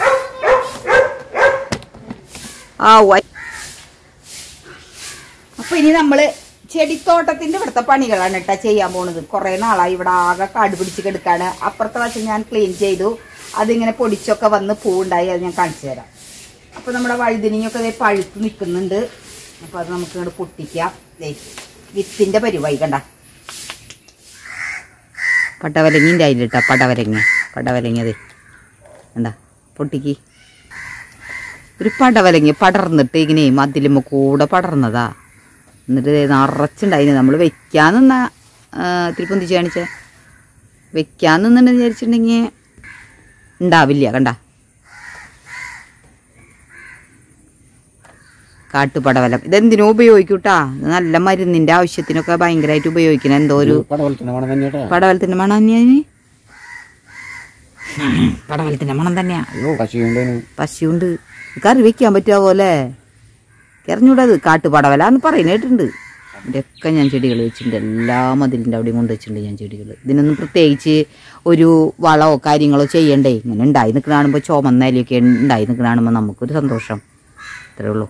ആ വൈ. അപ്പോൾ ഇനി നമ്മൾ ചെടിത്തോട്ടത്തിൻ്റെ ഇവിടുത്തെ പണികളാണ് കേട്ടോ ചെയ്യാൻ പോണത്. കുറേ നാളായി ഇവിടെ ആകെ കാട് പിടിച്ച് കിടക്കാണ്. അപ്പുറത്തെ വശം ഞാൻ ക്ലീൻ ചെയ്തു, അതിങ്ങനെ പൊടിച്ചൊക്കെ വന്ന് പൂവുണ്ടായി. അത് ഞാൻ കാണിച്ചു തരാം. അപ്പോൾ നമ്മുടെ വഴുതനങ്ങയൊക്കെ അതേ പഴുത്ത് നിൽക്കുന്നുണ്ട്. അപ്പോൾ അത് നമുക്ക് ഇങ്ങോട്ട് പൊട്ടിക്കാം. വിത്തിൻ്റെ പരിവായി കണ്ട പടവലങ്ങിൻ്റെ അതിലിട്ടാ പടവലങ്ങ പടവലങ്ങ അതെ കണ്ട പൊട്ടിക്ക്. ഒരു പടവലങ്ങ പടർന്നിട്ട് ഇങ്ങനെ മതിലുമ്പോൾ കൂടെ പടർന്നതാ. എന്നിട്ട് നിറച്ചുണ്ടായിന്. നമ്മൾ വെക്കാൻ നിന്നാ ഇത്തിരി പൊന്തിച്ച് കാണിച്ചേ. വെക്കാൻ നിന്നുണ്ടെന്ന് വിചാരിച്ചിട്ടുണ്ടെങ്കിൽ ഉണ്ടാവില്ല. കണ്ട കാട്ടുപടവലം ഇതെന്തിനോ ഉപയോഗിക്കൂട്ടാ. നല്ല മരുന്നിൻ്റെ ആവശ്യത്തിനൊക്കെ ഭയങ്കരമായിട്ട് ഉപയോഗിക്കണം. എന്തോ ഒരു പടവലത്തിൻ്റെ മണം തന്നെയാണ്. പടവലത്തിൻ്റെ മണം തന്നെയാ. പശുണ്ട്. കറി വെക്കാൻ പറ്റുമോ അല്ലേ? കറിഞ്ഞൂടത് കാട്ടുപടവലാന്ന് പറയുന്നത് കേട്ടിട്ടുണ്ട്. ഇവിടെയൊക്കെ ഞാൻ ചെടികൾ വെച്ചിട്ടുണ്ട്. എല്ലാ മതിലിൻ്റെ അവിടെയും കൊണ്ട് വെച്ചിട്ടുണ്ട് ഞാൻ ചെടികൾ. ഇതിനൊന്നും പ്രത്യേകിച്ച് ഒരു വളമോ കാര്യങ്ങളോ ചെയ്യണ്ടേ. ഇങ്ങനെ ഉണ്ടായി നിൽക്കുന്ന കാണുമ്പോൾ ചുമന്നലയൊക്കെ ഉണ്ടായി നിൽക്കുന്ന കാണുമ്പോൾ നമുക്കൊരു സന്തോഷം. അത്രേ ഉള്ളൂ.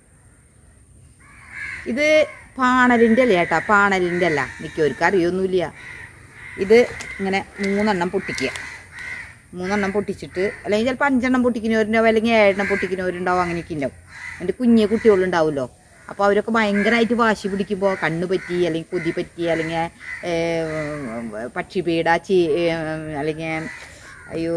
ഇത് പാണലിൻ്റെ അല്ല ചേട്ടാ, പാണലിൻ്റെ അല്ല. മിക്കവർക്കും അറിയൊന്നുമില്ല. ഇത് ഇങ്ങനെ മൂന്നെണ്ണം പൊട്ടിക്കുക. മൂന്നെണ്ണം പൊട്ടിച്ചിട്ട് അല്ലെങ്കിൽ ചിലപ്പോൾ അഞ്ചെണ്ണം പൊട്ടിക്കുന്നവരുണ്ടാവും, അല്ലെങ്കിൽ ഏഴെണ്ണം പൊട്ടിക്കുന്നവരുണ്ടാവും. അങ്ങനെയൊക്കെ ഉണ്ടാവും. എൻ്റെ കുഞ്ഞു കുട്ടികളുണ്ടാവുമല്ലോ. അപ്പോൾ അവരൊക്കെ ഭയങ്കരമായിട്ട് വാശി പിടിക്കുമ്പോൾ കണ്ണ് പറ്റി അല്ലെങ്കിൽ കൊതി പറ്റി അല്ലെങ്കിൽ പക്ഷിപീട ചീ അല്ലെങ്കിൽ അയ്യോ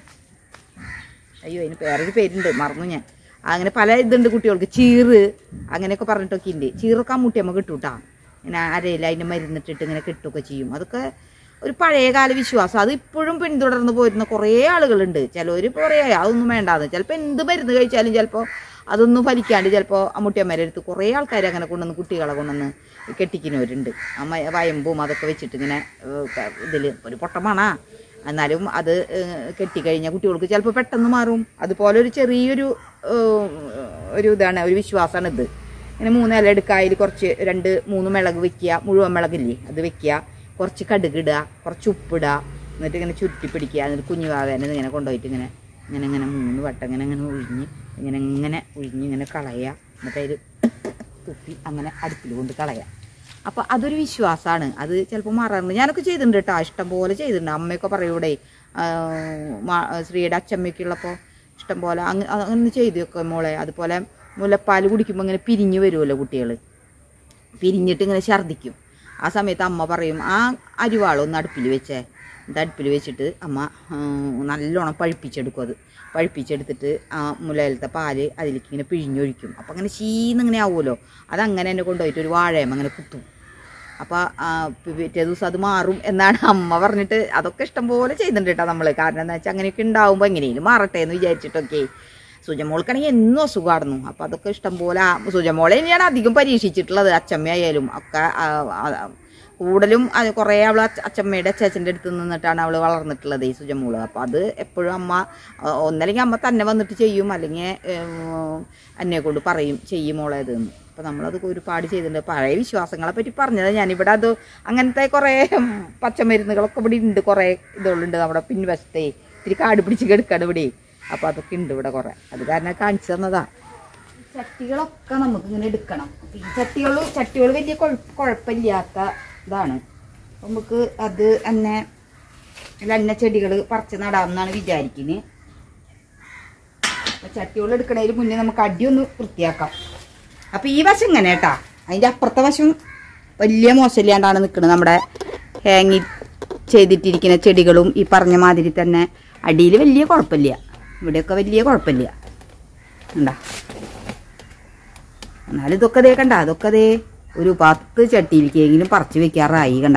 അയ്യോ അതിന് വേറൊരു പേരുണ്ട്, മറന്നു ഞാൻ. അങ്ങനെ പല ഇതുണ്ട് കുട്ടികൾക്ക്. ചീറ് അങ്ങനെയൊക്കെ പറഞ്ഞിട്ടൊക്കെ ഉണ്ട്. ചീറൊക്കെ ആ മുട്ടിയമ്മ കിട്ടൂട്ടാ. ഇങ്ങനെ അരയിൽ അതിൻ്റെ മരുന്നിട്ടിട്ട് ഇങ്ങനെ കിട്ടുകയൊക്കെ ചെയ്യും. അതൊക്കെ ഒരു പഴയകാല വിശ്വാസം. അത് ഇപ്പോഴും പിന്തുടർന്ന് പോരുന്ന കുറേ ആളുകളുണ്ട്. ചിലവർ പറയാ അതൊന്നും വേണ്ടാന്ന്. ചിലപ്പോൾ എന്ത് മരുന്ന് കഴിച്ചാലും ചിലപ്പോൾ അതൊന്നും ഫലിക്കാണ്ട് ചിലപ്പോൾ അമ്മുട്ടിയമ്മേരെ അടുത്ത് കുറേ ആൾക്കാർ അങ്ങനെ കൊണ്ടുവന്ന് കുട്ടികളെ കൊണ്ടുവന്ന് കെട്ടിക്കുന്നവരുണ്ട്. അമ്മ വയമ്പും അതൊക്കെ വെച്ചിട്ട് ഇങ്ങനെ ഇതിൽ ഒരു പൊട്ടമാണാ. എന്നാലും അത് കെട്ടിക്കഴിഞ്ഞാൽ കുട്ടികൾക്ക് ചിലപ്പോൾ പെട്ടെന്ന് മാറും. അതുപോലെ ഒരു ചെറിയൊരു ഒരു ഇതാണ്, ഒരു വിശ്വാസമാണ് ഇത്. ഇങ്ങനെ മൂന്ന് ഇല എടുക്കുക, അതിൽ കുറച്ച് രണ്ട് മൂന്ന് മിളക് വെക്കുക, മുഴുവൻ മിളകില്ലേ അത് വെക്കുക, കുറച്ച് കടുക് ഇടുക, കുറച്ച് ഉപ്പിടുക, എന്നിട്ട് ഇങ്ങനെ ചുരുട്ടി പിടിക്കുക. എന്നിട്ട് കുഞ്ഞു വാവേനെ ഇങ്ങനെ കൊണ്ടുപോയിട്ട് ഇങ്ങനെ ഇങ്ങനെ ഇങ്ങനെ മൂന്ന് വട്ടം ഇങ്ങനെ ഇങ്ങനെ ഒഴിഞ്ഞ് ഇങ്ങനെ ഇങ്ങനെ ഒഴിഞ്ഞ് ഇങ്ങനെ കളയുക. എന്നിട്ട് അതിൽ തുപ്പി അങ്ങനെ അടുപ്പിൽ കൊണ്ട് കളയുക. അപ്പോൾ അതൊരു വിശ്വാസമാണ്. അത് ചിലപ്പോൾ മാറാറുണ്ട്. ഞാനൊക്കെ ചെയ്തിട്ടുണ്ട് കേട്ടോ, ഇഷ്ടം പോലെ ചെയ്തിട്ടുണ്ട്. അമ്മയൊക്കെ പറയൂടെ ശ്രീയുടെ അച്ചമ്മയൊക്കെ ഉള്ളപ്പോൾ ഇഷ്ടം പോലെ അങ്ങ് അങ്ങനെ ചെയ്തു വെക്കുക മോളെ. അതുപോലെ മുലപ്പാൽ കുടിക്കുമ്പോൾ ഇങ്ങനെ പിരിഞ്ഞു വരുമല്ലോ കുട്ടികൾ, പിരിഞ്ഞിട്ട് ഇങ്ങനെ ഛർദ്ദിക്കും. ആ സമയത്ത് അമ്മ പറയും ആ അരിവാളൊന്ന് അടുപ്പിൽ വെച്ചേ. ഇത് അടുപ്പിൽ വെച്ചിട്ട് അമ്മ നല്ലോണം പഴുപ്പിച്ചെടുക്കും. അത് പഴുപ്പിച്ചെടുത്തിട്ട് ആ മുലയിലത്തെ പാല് അതിലേക്ക് ഇങ്ങനെ പിഴിഞ്ഞൊഴിക്കും. അപ്പം അങ്ങനെ ചീന്നിങ്ങനെ ആവുമല്ലോ. അതങ്ങനെ തന്നെ കൊണ്ടുപോയിട്ട് ഒരു വാഴയമ്മ അങ്ങനെ കുത്തും. അപ്പോൾ പിറ്റേ ദിവസം അത് മാറും എന്നാണ് അമ്മ പറഞ്ഞിട്ട്. അതൊക്കെ ഇഷ്ടം പോലെ ചെയ്യുന്നുണ്ട് കേട്ടോ നമ്മൾ. കാരണം എന്താ വെച്ചാൽ അങ്ങനെയൊക്കെ ഉണ്ടാവുമ്പോൾ എങ്ങനെയും മാറട്ടെ എന്ന് വിചാരിച്ചിട്ടൊക്കെ. സുജമോൾക്കാണെങ്കിൽ എന്നും അസുഖമായിരുന്നു. അപ്പോൾ അതൊക്കെ ഇഷ്ടം പോലെ സുജമോളെ തന്നെയാണ് അധികം പരീക്ഷിച്ചിട്ടുള്ളത്. അച്ചമ്മയായാലും ഒക്കെ കൂടുതലും അത് കുറേ അവൾ അച്ചമ്മയുടെ അച്ചാച്ചൻ്റെ അടുത്ത് നിന്നിട്ടാണ് അവൾ വളർന്നിട്ടുള്ളത് ഈ സുജമോള്. അപ്പോൾ അത് എപ്പോഴും അമ്മ ഒന്നല്ലെങ്കിൽ അമ്മ തന്നെ വന്നിട്ട് ചെയ്യും, അല്ലെങ്കിൽ എന്നെ കൊണ്ട് പറയും ചെയ്യും മോളെ ഇതെന്ന്. അപ്പോൾ നമ്മളത് ഒരുപാട് ചെയ്തിട്ടുണ്ട്. പഴയ വിശ്വാസങ്ങളെ പറ്റി പറഞ്ഞത് ഞാനിവിടെ. അത് അങ്ങനത്തെ കുറേ പച്ചമരുന്നുകളൊക്കെ ഇവിടെ ഉണ്ട്. കുറേ ഇതുകളുണ്ട് നമ്മുടെ പിൻവശത്തെ. ഇത്തിരി കാട് പിടിച്ച് കിടക്കാണ് ഇവിടെ. അപ്പോൾ അതൊക്കെ ഉണ്ട് ഇവിടെ കുറേ. അത് കാരണം കാണിച്ചു തന്നതാ. ചട്ടികളൊക്കെ നമുക്ക് ഇങ്ങനെ എടുക്കണം. ഈ ചട്ടികൾ ചട്ടികൾ വലിയ കുഴപ്പമില്ലാത്ത ഇതാണ്. നമുക്ക് അത് തന്നെ എണ്ണ ചെടികൾ പറിച്ച് നടാമെന്നാണ് വിചാരിക്കുന്നത്. അപ്പോൾ ചട്ടികൾ എടുക്കണതിന് മുന്നേ നമുക്ക് അടിയൊന്ന് വൃത്തിയാക്കാം. അപ്പോൾ ഈ വശം ഇങ്ങനെ കേട്ടാ. അതിൻ്റെ അപ്പുറത്തെ വശം വലിയ മോശമില്ലാണ്ടാണ് നിൽക്കുന്നത്. നമ്മുടെ ഹാങ്ങി ചെയ്തിട്ടിരിക്കുന്ന ചെടികളും ഈ പറഞ്ഞ മാതിരി തന്നെ അടിയിൽ വലിയ കുഴപ്പമില്ല. ഇവിടെയൊക്കെ വലിയ കുഴപ്പമില്ല. എന്താ എന്നാലും ഇതൊക്കെ ദേ കണ്ട, അതൊക്കെ ദേ ഒരു പത്ത് ചട്ടിയിലേക്കെങ്കിലും പറിച്ച് വെക്കാറായി കണ്ട.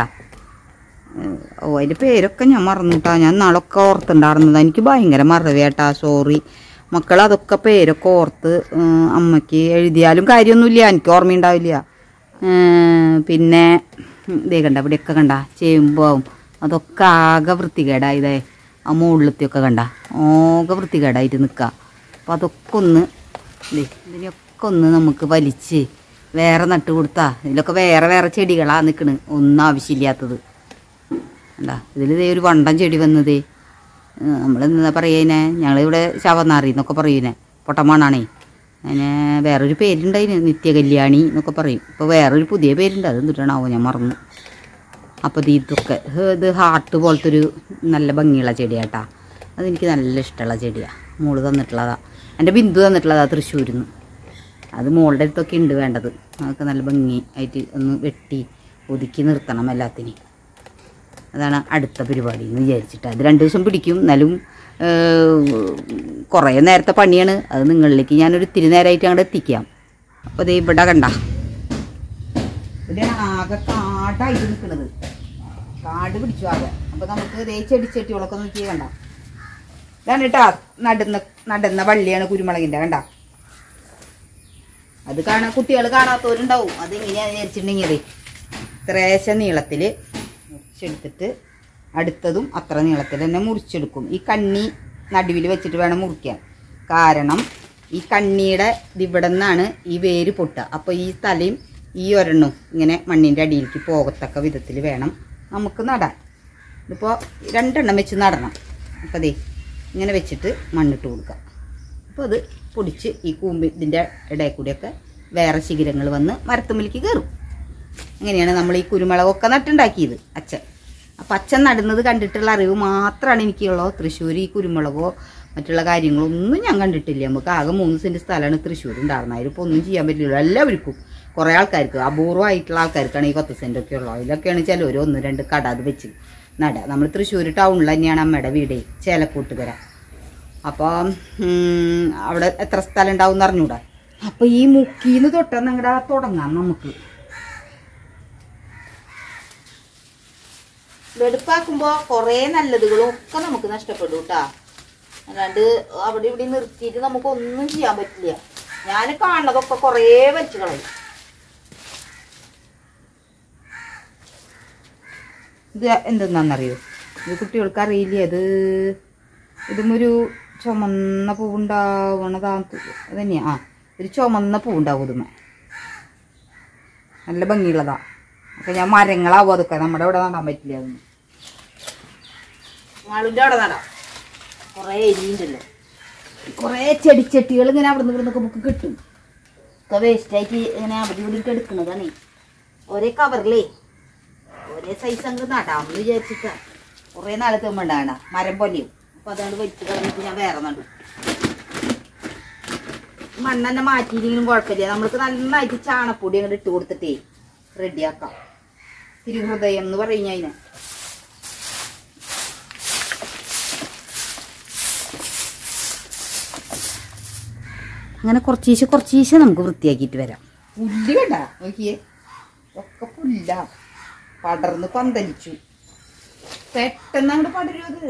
ഓ അതിൻ്റെ പേരൊക്കെ ഞാൻ മറന്നിട്ടാ. ഞാൻ നാളൊക്കെ ഓർത്തുണ്ടായിരുന്നത്. എനിക്ക് ഭയങ്കര മറവിയാട്ടാ, സോറി മക്കൾ. അതൊക്കെ പേരൊക്കെ ഓർത്ത് അമ്മയ്ക്ക് എഴുതിയാലും കാര്യമൊന്നുമില്ല, എനിക്ക് ഓർമ്മയുണ്ടാവില്ല. പിന്നെ ഇതേ കണ്ട ഇവിടെയൊക്കെ കണ്ട ചേമ്പാവും. അതൊക്കെ ആകെ വൃത്തികേടായതേ. ആ മുകളിലത്തെയൊക്കെ കണ്ട ആകെ വൃത്തികേടായിട്ട് നിൽക്കുക. അപ്പം അതൊക്കെ ഒന്ന് ഇതിനൊക്കെ ഒന്ന് നമുക്ക് വലിച്ച് വേറെ നട്ട് കൊടുത്താൽ ഇതിലൊക്കെ വേറെ വേറെ ചെടികളാണ് നിൽക്കണ്. ഒന്നും ആവശ്യമില്ലാത്തത് എന്താ. ഇതിൽ ഇതേ ഒരു വണ്ടൻ ചെടി വന്നതേ. നമ്മളെന്താ പറയുന്നേ, ഞങ്ങളിവിടെ ശവനാറി എന്നൊക്കെ പറയുന്നേ, പൊട്ടമാണാണേ. അതിന് വേറൊരു പേരുണ്ടായിന്, നിത്യകല്യാണി എന്നൊക്കെ പറയും. ഇപ്പോൾ വേറൊരു പുതിയ പേരുണ്ട്, അത് എന്തിട്ടാണാവോ ഞാൻ മറന്നു. അപ്പോൾ ഇതൊക്കെ ഇത് ഹാർട്ട് പോലത്തെ ഒരു നല്ല ഭംഗിയുള്ള ചെടിയാട്ടാ. അതെനിക്ക് നല്ല ഇഷ്ടമുള്ള ചെടിയാണ്. മോള് തന്നിട്ടുള്ളതാണ്. എൻ്റെ ബിന്ദു തന്നിട്ടുള്ളതാണ് തൃശ്ശൂരിൽ നിന്ന്. അത് മോളുടെ അടുത്തൊക്കെ ഉണ്ട് വേണ്ടത്. അതൊക്കെ നല്ല ഭംഗി ആയിട്ട് ഒന്ന് വെട്ടി ഒതുക്കി നിർത്തണം എല്ലാത്തിനും. അതാണ് അടുത്ത പരിപാടി എന്ന് വിചാരിച്ചിട്ട്. അത് രണ്ട് ദിവസം പിടിക്കും, എന്നാലും കുറേ നേരത്തെ പണിയാണ്. അത് നിങ്ങളിലേക്ക് ഞാനൊരു ഇത്തിരി നേരമായിട്ട് അങ്ങോട്ട് എത്തിക്കാം. അപ്പോൾ അത് ഇവിടെ കണ്ട, ഇവിടെ ആകെ കാടായിട്ട് നിൽക്കുന്നത്, കാട് പിടിച്ചു ആകെ. അപ്പോൾ നമുക്ക് ഇതേ ചെടിച്ചട്ടികളൊക്കെ നോക്കി കണ്ട. ഇതാണ് കേട്ടാ നടുന്ന നടുന്ന വള്ളിയാണ് കുരുമുളകിൻ്റെ. കണ്ട, അത് കാണാൻ കുട്ടികൾ കാണാത്തവരുണ്ടാവും. അതെങ്ങനെയാണെന്ന് വിചാരിച്ചിട്ടുണ്ടെങ്കിൽ ഇത്രേശ നീളത്തിൽ മുറിച്ചെടുത്തിട്ട് അടുത്തതും അത്ര നീളത്തിൽ തന്നെ മുറിച്ചെടുക്കും. ഈ കണ്ണി നടുവിൽ വെച്ചിട്ട് വേണം മുറിക്കാൻ. കാരണം ഈ കണ്ണിയുടെ ഇവിടെ നിന്നാണ് ഈ വേര് പൊട്ടുക. അപ്പോൾ ഈ തലയും ഈ ഒരെണ്ണവും ഇങ്ങനെ മണ്ണിൻ്റെ അടിയിലേക്ക് പോകത്തക്ക വിധത്തിൽ വേണം നമുക്ക് നടാൻ. ഇതിപ്പോൾ രണ്ടെണ്ണം വെച്ച് നടണം. അപ്പോൾ അതേ ഇങ്ങനെ വെച്ചിട്ട് മണ്ണിട്ട് കൊടുക്കാം. അപ്പോൾ അത് പൊടിച്ച് ഈ കൂമ്പ് ഇതിൻ്റെ ഇടയിൽ കൂടിയൊക്കെ വേറെ ശിഖരങ്ങൾ വന്ന് മരത്തുമ്പിലേക്ക് കയറും. അങ്ങനെയാണ് നമ്മൾ ഈ കുരുമുളകൊക്കെ നട്ടുണ്ടാക്കിയത് അച്ഛൻ. അപ്പം അച്ഛൻ നടുന്നത് കണ്ടിട്ടുള്ള അറിവ് മാത്രമാണ് എനിക്കുള്ളത്. തൃശ്ശൂർ ഈ കുരുമുളകോ മറ്റുള്ള കാര്യങ്ങളൊന്നും ഞാൻ കണ്ടിട്ടില്ല. നമുക്ക് ആകെ മൂന്ന് സെൻറ്റ് സ്ഥലമാണ് തൃശ്ശൂർ ഉണ്ടായിരുന്നത്. അതിലിപ്പോൾ ഒന്നും ചെയ്യാൻ പറ്റില്ല. എല്ലാവർക്കും കുറേ ആൾക്കാർക്ക് അപൂർവമായിട്ടുള്ള ആൾക്കാർക്കാണ് ഈ പത്ത് സെൻറ്റൊക്കെ ഉള്ളത്. അതിലൊക്കെയാണ് ചിലവർ ഒന്ന് രണ്ട് കട അത് വെച്ച് നടുക. നമ്മൾ തൃശ്ശൂർ ടൗണിൽ തന്നെയാണ് അമ്മയുടെ വീട്, ചേലക്കൂട്ടുകര. അപ്പം അവിടെ എത്ര സ്ഥലം ഉണ്ടാവും എന്ന് അറിഞ്ഞൂടാ. അപ്പം ഈ മുക്കീന്ന് തൊട്ടാൽ നിങ്ങളുടെ തുടങ്ങാം. നമുക്ക് വെടുപ്പാക്കുമ്പോൾ കുറേ നല്ലതുകളും ഒക്കെ നമുക്ക് നഷ്ടപ്പെടും കേട്ടാ. അല്ലാണ്ട് അവിടെ ഇവിടെ നിർത്തിയിട്ട് നമുക്കൊന്നും ചെയ്യാൻ പറ്റില്ല. ഞാൻ കാണുന്നതൊക്കെ കുറേ വലിച്ചു കളയും. ഇത് എന്തെന്നാന്നറിയോ? ഇത് കുട്ടികൾക്ക് അറിയില്ല. അത് ഇതും ഒരു ചുമന്ന പൂവുണ്ടാവണതാ തന്നെയാ. ആ ഒരു ചുമന്ന പൂവുണ്ടാവും ഇതുമ. നല്ല ഭംഗിയുള്ളതാ. അപ്പം ഞാൻ മരങ്ങളാവും അതൊക്കെ. നമ്മുടെ ഇവിടെ നടാൻ പറ്റില്ല. അതൊന്നും ആളിൻ്റെ അവിടെ നടാം. കുറേ എരിയുണ്ടല്ലോ. കുറേ ചെടിച്ചട്ടികൾ ഇങ്ങനെ അവിടെ നിന്ന് ഇവിടുന്നൊക്കെ നമുക്ക് കിട്ടും. ഒക്കെ വേസ്റ്റായിട്ട് ഇങ്ങനെ അവിടെ ഇവിടെ എടുക്കുന്നതാണ്. ഒരേ കവറിലേ ഒരേ സൈസ് അങ്ങ് നടാമെന്ന് വിചാരിച്ചിട്ടാ. കുറേ നാളത്തെ വേണ്ടാണ് മരം പോലെയും. അപ്പം അതുകൊണ്ട് വലിച്ചു കളഞ്ഞിട്ട് ഞാൻ വേറെ നടും. മണ്ണെന്നെ മാറ്റിയില്ലെങ്കിലും കുഴപ്പമില്ല. നമ്മൾക്ക് നന്നായിട്ട് ചാണപ്പൊടി അങ്ങോട്ട് ഇട്ട് കൊടുത്തിട്ടേ റെഡിയാക്കാം. തിരുഹൃദയം എന്ന് പറയും അതിനെ. അങ്ങനെ കുറച്ചീശെ കുറച്ചീശെ നമുക്ക് വൃത്തിയാക്കിയിട്ട് വരാം. പുല്ല് കണ്ട നോക്കിയേ, ഒക്കെ പുല്ല പടർന്ന് പന്തലിച്ചു. പെട്ടെന്ന് അങ്ങോട്ട് പടരും. അത്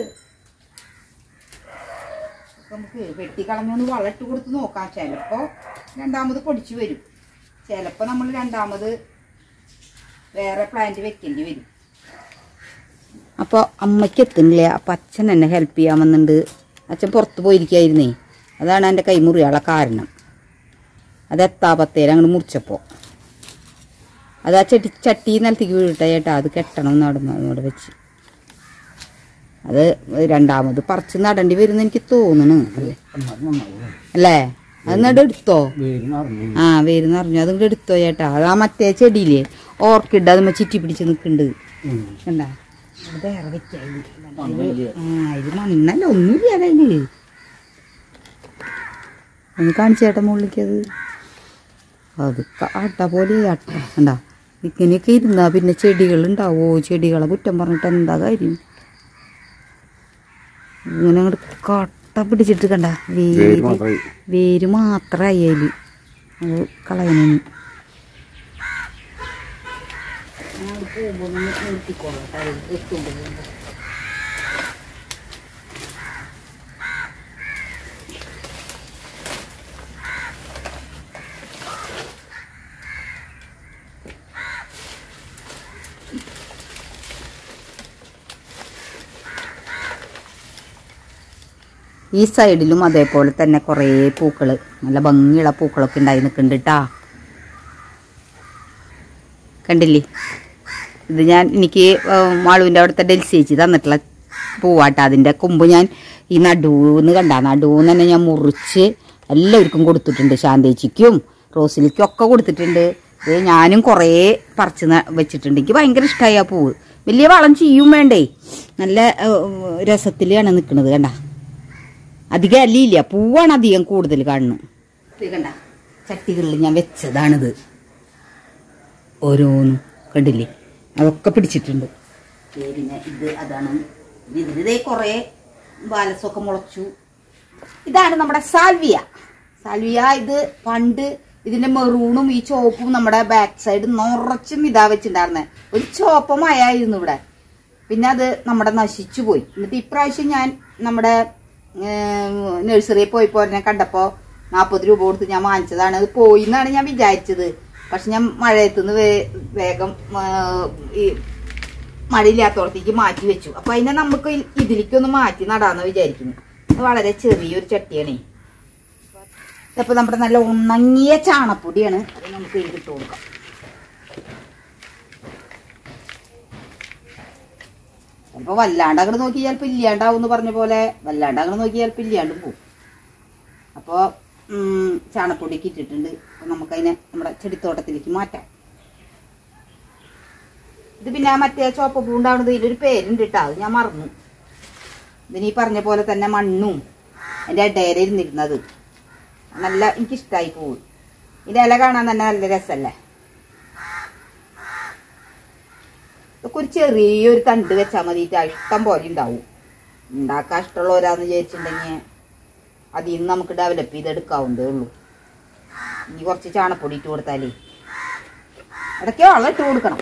നമുക്ക് വെട്ടിക്കളഞ്ഞൊന്ന് വളട്ട് കൊടുത്ത് നോക്കാം. ചിലപ്പോൾ രണ്ടാമത് പൊടിച്ചു വരും. ചിലപ്പോൾ നമ്മൾ രണ്ടാമത് വേറെ പ്ലാന്റ് വെക്കേണ്ടി വരും. അപ്പോൾ അമ്മയ്ക്ക് എത്തുന്നില്ല. അപ്പം അച്ഛൻ എന്നെ ഹെൽപ്പ് ചെയ്യാൻ വന്നിട്ടുണ്ട്. അച്ഛൻ പുറത്ത് പോയിരിക്കായിരുന്നേ. അതാണ് എൻ്റെ കൈ മുറിയാനുള്ള കാരണം. അത് എത്താപത്തേരം അങ്ങോട്ട് മുറിച്ചപ്പോൾ അത് ആ ചട്ടി ചട്ടി നിലത്തേക്ക് വീഴട്ടെ ചേട്ടാ. അത് കെട്ടണം നടന്നു അങ്ങോട്ട് വെച്ച്. അത് രണ്ടാമത് പറിച്ച് നടേണ്ടി വരുമെന്ന് എനിക്ക് തോന്നണ് അല്ലേ? അത് നട് എടുത്തോ? ആ വേര് നിറഞ്ഞു. അത് ഇങ്ങോട്ട് എടുത്തോ ചേട്ടാ. അത് ആ മറ്റേ ചെടിയില്ലേ ഓർക്കിഡ് അത് ചുറ്റി പിടിച്ച് നിൽക്കുന്നുണ്ട് കണ്ടാ. അത് വേറെ വെച്ചായി. ആ ഇത് മണ്ണല്ല ഒന്നുമില്ല. അതില് ഒന്ന് കാണിച്ചേട്ടാ മുകളിലേക്ക്. അത് അത് അട്ട പോലെ അട്ട കണ്ടാ. ഇങ്ങനെയൊക്കെ ഇരുന്നാ പിന്നെ ചെടികളുണ്ടാവോ? ചെടികളെ കുറ്റം പറഞ്ഞിട്ട് എന്താ കാര്യം? ഇങ്ങനെ അങ്ങോട്ട് കട്ട പിടിച്ചിട്ട് കണ്ട വേര് വേര് മാത്രമായി അതിൽ. അത് കളയണ ഈ സൈഡിലും അതേപോലെ തന്നെ കുറേ പൂക്കൾ, നല്ല ഭംഗിയുള്ള പൂക്കളൊക്കെ ഉണ്ടായി നിൽക്കുന്നുണ്ട് കേട്ടാ. കണ്ടില്ലേ? ഇത് ഞാൻ എനിക്ക് മാളുവിൻ്റെ അവിടുത്തെ ഡെൽസേച്ചി തന്നിട്ടുള്ള പൂവാട്ട. അതിൻ്റെ കൊമ്പ് ഞാൻ ഈ നടുവെന്ന് കണ്ട നടുവെന്ന് തന്നെ ഞാൻ മുറിച്ച് എല്ലാവർക്കും കൊടുത്തിട്ടുണ്ട്. ശാന്തേച്ചിക്കും റോസിലിക്കും ഒക്കെ കൊടുത്തിട്ടുണ്ട്. ഇത് ഞാനും കുറേ പറിച്ച് വെച്ചിട്ടുണ്ട്. എനിക്ക് ഭയങ്കര ഇഷ്ടമായി ആ പൂവ്. വലിയ വളം ചെയ്യും വേണ്ടേ, നല്ല രസത്തിലാണ് നിൽക്കുന്നത് കണ്ട. അധികം അല്ലിയില്ല, പൂവാണ് അധികം കൂടുതൽ കാണുന്നത്. കണ്ട ചട്ടികളിൽ ഞാൻ വെച്ചതാണിത്. ഓരോന്നും കണ്ടില്ലേ, അതൊക്കെ പിടിച്ചിട്ടുണ്ട്. പിന്നെ ഇത് അതാണ്, ഇതിതേ കുറേ ബാലസൊക്കെ മുളച്ചു. ഇതാണ് നമ്മുടെ സാൽവിയ. സാൽവിയ ഇത് പണ്ട് ഇതിന്റെ മെറൂണും ഈ ചോപ്പും നമ്മുടെ ബാക്ക് സൈഡ് നിറച്ചും ഇതാ വെച്ചിട്ടുണ്ടായിരുന്നെ. ഒരു ചോപ്പമായിരുന്നു ഇവിടെ. പിന്നെ അത് നമ്മുടെ നശിച്ചു പോയി. എന്നിട്ട് ഇപ്രാവശ്യം ഞാൻ നമ്മുടെ നഴ്സറിയിൽ പോയപ്പോ ഞാൻ കണ്ടപ്പോ നാൽപ്പത് രൂപ കൊടുത്ത് ഞാൻ വാങ്ങിച്ചതാണ്. അത് പോയി എന്നാണ് ഞാൻ വിചാരിച്ചത്. പക്ഷെ ഞാൻ മഴയത്തുനിന്ന് വേ വേഗം ഈ മഴയില്ലാത്തോടത്തേക്ക് മാറ്റി വെച്ചു. അപ്പൊ അതിനെ നമുക്ക് ഇതിലേക്കൊന്ന് മാറ്റി നടാന്ന് വിചാരിക്കുന്നു. അത് വളരെ ചെറിയൊരു ചട്ടിയാണേ. അപ്പൊ നമ്മുടെ നല്ല ഉണങ്ങിയ ചാണപ്പൊടിയാണ്. അത് നമുക്ക് ഇതിലിട്ട് കൊടുക്കാം. ചിലപ്പോ വല്ലാണ്ട് അങ്ങോട്ട് നോക്കി ചിലപ്പോൾ ഇല്ലാണ്ടാവും എന്ന് പറഞ്ഞ പോലെ വല്ലാണ്ട് അങ്ങോട്ട് നോക്കി ചിലപ്പോൾ ഇല്ലാണ്ടും പോകും. അപ്പോൾ ചാണപ്പൊടിക്ക് ഇട്ടിട്ടുണ്ട്. അപ്പം നമുക്കതിനെ നമ്മുടെ ചെടിത്തോട്ടത്തിലേക്ക് മാറ്റാം. ഇത് പിന്നെ മറ്റേ ചോപ്പ പൂ ഉണ്ടാവുന്നത് ഇതിലൊരു പേരുണ്ട് കേട്ടോ, അത് ഞാൻ മറന്നു. ഇതിനീ പറഞ്ഞ പോലെ തന്നെ മണ്ണും എൻ്റെ ഇടയിൽ ഇരുന്നിരുന്നത് നല്ല എനിക്കിഷ്ടമായി പോവും. ഇതിൻ്റെ ഇല കാണാൻ തന്നെ നല്ല രസമല്ലേ. ഇതൊക്കെ ഒരു ചെറിയൊരു തണ്ട് വെച്ചാൽ മതിയിട്ട് ഇഷ്ടം പോലെ ഉണ്ടാവും. ഉണ്ടാക്കാൻ ഇഷ്ടമുള്ളവരാന്ന് വിചാരിച്ചിട്ടുണ്ടെങ്കിൽ അതിൽ നിന്ന് നമുക്ക് ഡെവലപ്പ് ചെയ്തെടുക്കാവുന്നതേ ഉള്ളൂ. ഇനി കുറച്ച് ചാണപ്പൊടി ഇട്ട് കൊടുത്താലേ ഇടയ്ക്ക് വെള്ളം ഇട്ട് കൊടുക്കണം.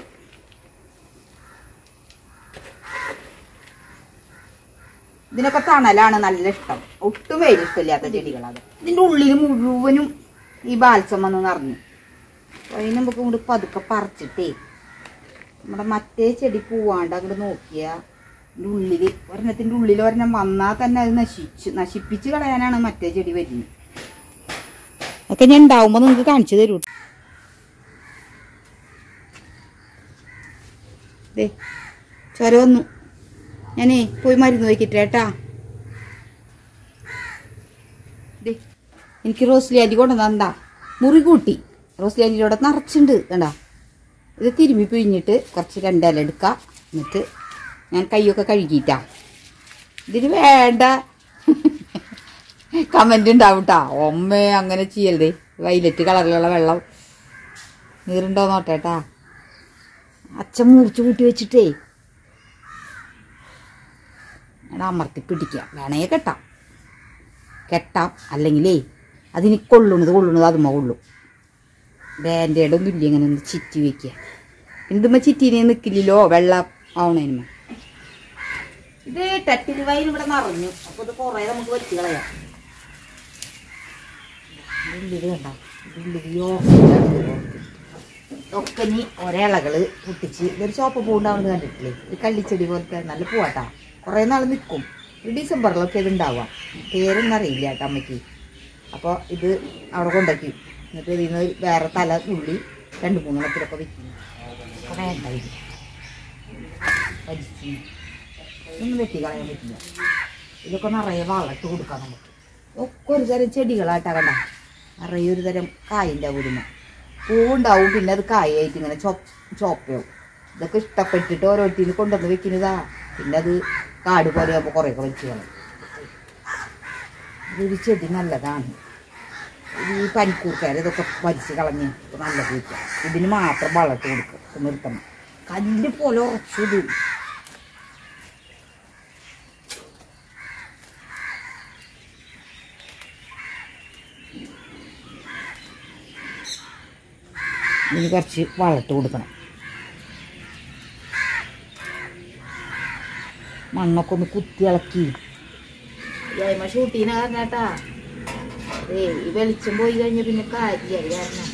ഇതിനൊക്കെ തണലാണ് നല്ല ഇഷ്ടം. ഒട്ടും വെയിൽ ഇഷ്ടമില്ലാത്ത ചെടികളാണ്. ഇതിൻ്റെ ഉള്ളിൽ മുഴുവനും ഈ ബാൽസം വന്ന് നിറഞ്ഞു. അതിന് നമുക്ക് കൊണ്ട് പതുക്കെ പറിച്ചിട്ടേ നമ്മുടെ മറ്റേ ചെടി പൂവാണ്ട് അങ്ങോട്ട് നോക്കിയാൽ ഇതിൻ്റെ ഉള്ളിൽ ഒരെണ്ണത്തിൻ്റെ ഉള്ളിൽ ഒരെണ്ണം വന്നാൽ തന്നെ അത് നശിച്ച് നശിപ്പിച്ച് കളയാനാണ് മറ്റേ ചെടി വരുന്നത്. ഒക്കെ ഞാൻ ഉണ്ടാവുമ്പോൾ നിങ്ങൾക്ക് കാണിച്ചു തരൂ. ദേ ചൊര വന്നു. ഞാനേ പോയി മരുന്ന് വയ്ക്കട്ടെ ഏട്ടാ. ദേ എനിക്ക് റോസ്ലിയാൻറ്റി കൊണ്ടുവന്നാ മുറി കൂട്ടി. റോസ്ലിയാൻറ്റിയുടെ നിറച്ചുണ്ട് കണ്ടാ. ഇത് തിരുമ്മി പിഴിഞ്ഞിട്ട് കുറച്ച് രണ്ടില എടുക്കാം. എന്നിട്ട് ഞാൻ കൈയൊക്കെ കഴുകിയിട്ടാ. ഇതിന് വേണ്ട കമന്റ് ഉണ്ടാവും കേട്ടാ. ഒമ്മേ അങ്ങനെ ചെയ്യരുതേ. വൈലറ്റ് കളറിലുള്ള വെള്ളം നീറുണ്ടോ നോട്ടേട്ടാ. അച്ഛൻ മുറിച്ച് കൂട്ടി വെച്ചിട്ടേ എടാ അമർത്തി പിടിക്കാം. വേണമെങ്കിൽ കെട്ടാം കെട്ടാം അല്ലെങ്കിലേ അതിന് കൊള്ളുന്നത് കൊള്ളുന്നത് അതുമ്മ കൊള്ളും. ബാൻഡേഡ് ഒന്നും ഇല്ല. ഇങ്ങനെ ഒന്ന് ചിറ്റി വയ്ക്കുക. എന്തുമ്മ ചിറ്റീനെ നിൽക്കില്ലല്ലോ വെള്ളം ആവണേനുമ്മ. ഇത് ടട്ടിൽ വൈൻ ഇവിടെ നിറഞ്ഞു. അപ്പൊ ഇത് കുറേ നമുക്ക് വെച്ച് കളയാം. ഉള്ളിൽ കണ്ട ഒക്കെ ഇനി ഒരേ ഇളകള് പൊട്ടിച്ച് ഇതൊരു ചോപ്പ് പൂണ്ടാവുന്നത് കണ്ടിട്ടില്ലേ. ഒരു കള്ളിച്ചെടി പോലത്തെ നല്ല പൂവാട്ടാ. കുറേ നാൾ നിൽക്കും. ഒരു ഡിസംബറിലൊക്കെ ഇത് ഉണ്ടാവാം. പേരൊന്നും അറിയില്ല കേട്ടോ അമ്മയ്ക്ക്. അപ്പോൾ ഇത് അവിടെ കൊണ്ടാക്കി എന്നിട്ട് ഇതിൽ നിന്ന് വേറെ തല ഉള്ളി രണ്ട് മൂന്നെണ്ണത്തിലൊക്കെ വെക്കുന്നു. കുറേ ഉണ്ടാവില്ല പരിസ്ഥിതി ഒന്നും വെട്ടി കളയാൻ പറ്റില്ല. ഇതൊക്കെ നിറയെ വളമിട്ട് കൊടുക്കാം നമുക്ക്. ഒക്കെ ഒരു തരം ചെടികളാട്ടാ കണ്ട. നിറയെ ഒരു തരം കായിൻ്റെ ഒരുമ പൂവുണ്ടാവും. പിന്നെ അത് കായായിട്ട് ഇങ്ങനെ ചോ ചോപ്പയാവും. ഇതൊക്കെ ഇഷ്ടപ്പെട്ടിട്ട് ഓരോരുത്തരും കൊണ്ടുവന്ന് വെക്കുന്നതാ. പിന്നെ അത് കാട് പോലെ ആകുമ്പോൾ കുറേയൊക്കെ വെച്ച് കളയും. ഇതൊരു ചെടി നല്ലതാണ്. ഈ പനിക്കൂർക്കാർ ഇതൊക്കെ വലിച്ച് കളഞ്ഞ് നല്ല പൂച്ച. ഇതിന് മാത്രം വളമിട്ട് കൊടുക്കുക. നിർത്തണം. കല്ല് പോലെ ഉറച്ചു. ഇതിന് കുറച്ച് വളമിട്ട് കൊടുക്കണം. മണ്ണൊക്കെ ഒന്ന് കുത്തി ഇളക്കി. ജയമ ഷൂട്ടീന കാരണം കേട്ടാ. ഏ ഈ വെളിച്ചം പോയി കഴിഞ്ഞ പിന്നെ കാര്യമായി കാരണം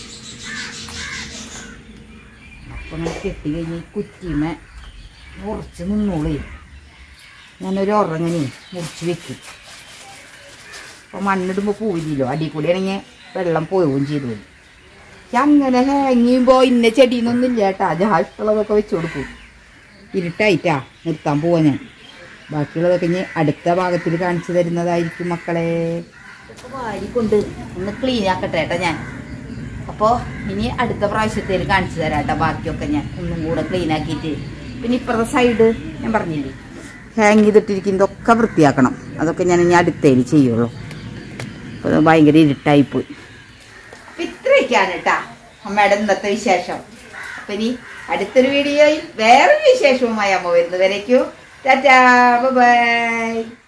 അപ്പൊ ഞാൻ കെട്ടി കഴിഞ്ഞ് കുറ്റിമ മുറിച്ച് നിന്നോളേ. ഞാനൊരു ഉറങ്ങനെ മുറിച്ച് വെക്കും. അപ്പോൾ മണ്ണിടുമ്പോൾ പോവില്ലല്ലോ. അടിയിൽ കൂടി ആണെങ്കിൽ വെള്ളം പോവുകയും ചെയ്തു പോയി. അങ്ങനെ ഹാങ് ചെയ്യുമ്പോൾ ഇന്ന ചെടിയൊന്നും ഇല്ല കേട്ടാ. ഞാൻ ഇഷ്ടമുള്ളതൊക്കെ വെച്ച് കൊടുക്കും. ഇരുട്ടായിട്ടാ നിർത്താൻ പോവാ ഞാൻ. ബാക്കിയുള്ളതൊക്കെ ഇനി അടുത്ത ഭാഗത്തിൽ കാണിച്ചു തരുന്നതായിരിക്കും മക്കളെ. ഇതൊക്കെ വാരിക്കൊണ്ട് ഒന്ന് ക്ലീൻ ആക്കട്ടെ ഏട്ടാ ഞാൻ. അപ്പോൾ ഇനി അടുത്ത പ്രാവശ്യത്തേൽ കാണിച്ചു തരാം കേട്ടോ. ബാക്കിയൊക്കെ ഞാൻ ഒന്നും കൂടെ ക്ലീൻ ആക്കിയിട്ട്. പിന്നെ ഇപ്പുറത്തെ സൈഡ് ഞാൻ പറഞ്ഞില്ലേ ഹാങ് ചെയ്തിട്ടിരിക്കുന്നതൊക്കെ വൃത്തിയാക്കണം. അതൊക്കെ ഞാൻ ഇനി അടുത്തേല് ചെയ്യുള്ളൂ. അപ്പോൾ ഭയങ്കര ഇരുട്ടായിപ്പോയി. അപ്പം ഇത്രയൊക്കെയാണ് കേട്ടാ അമ്മയുടെ ഇന്നത്തെ വിശേഷം. അപ്പം ഇനി അടുത്തൊരു വീഡിയോയിൽ വേറൊരു വിശേഷവുമായി അമ്മ വരുന്നവരേക്കും ടാറ്റാ ബൈ.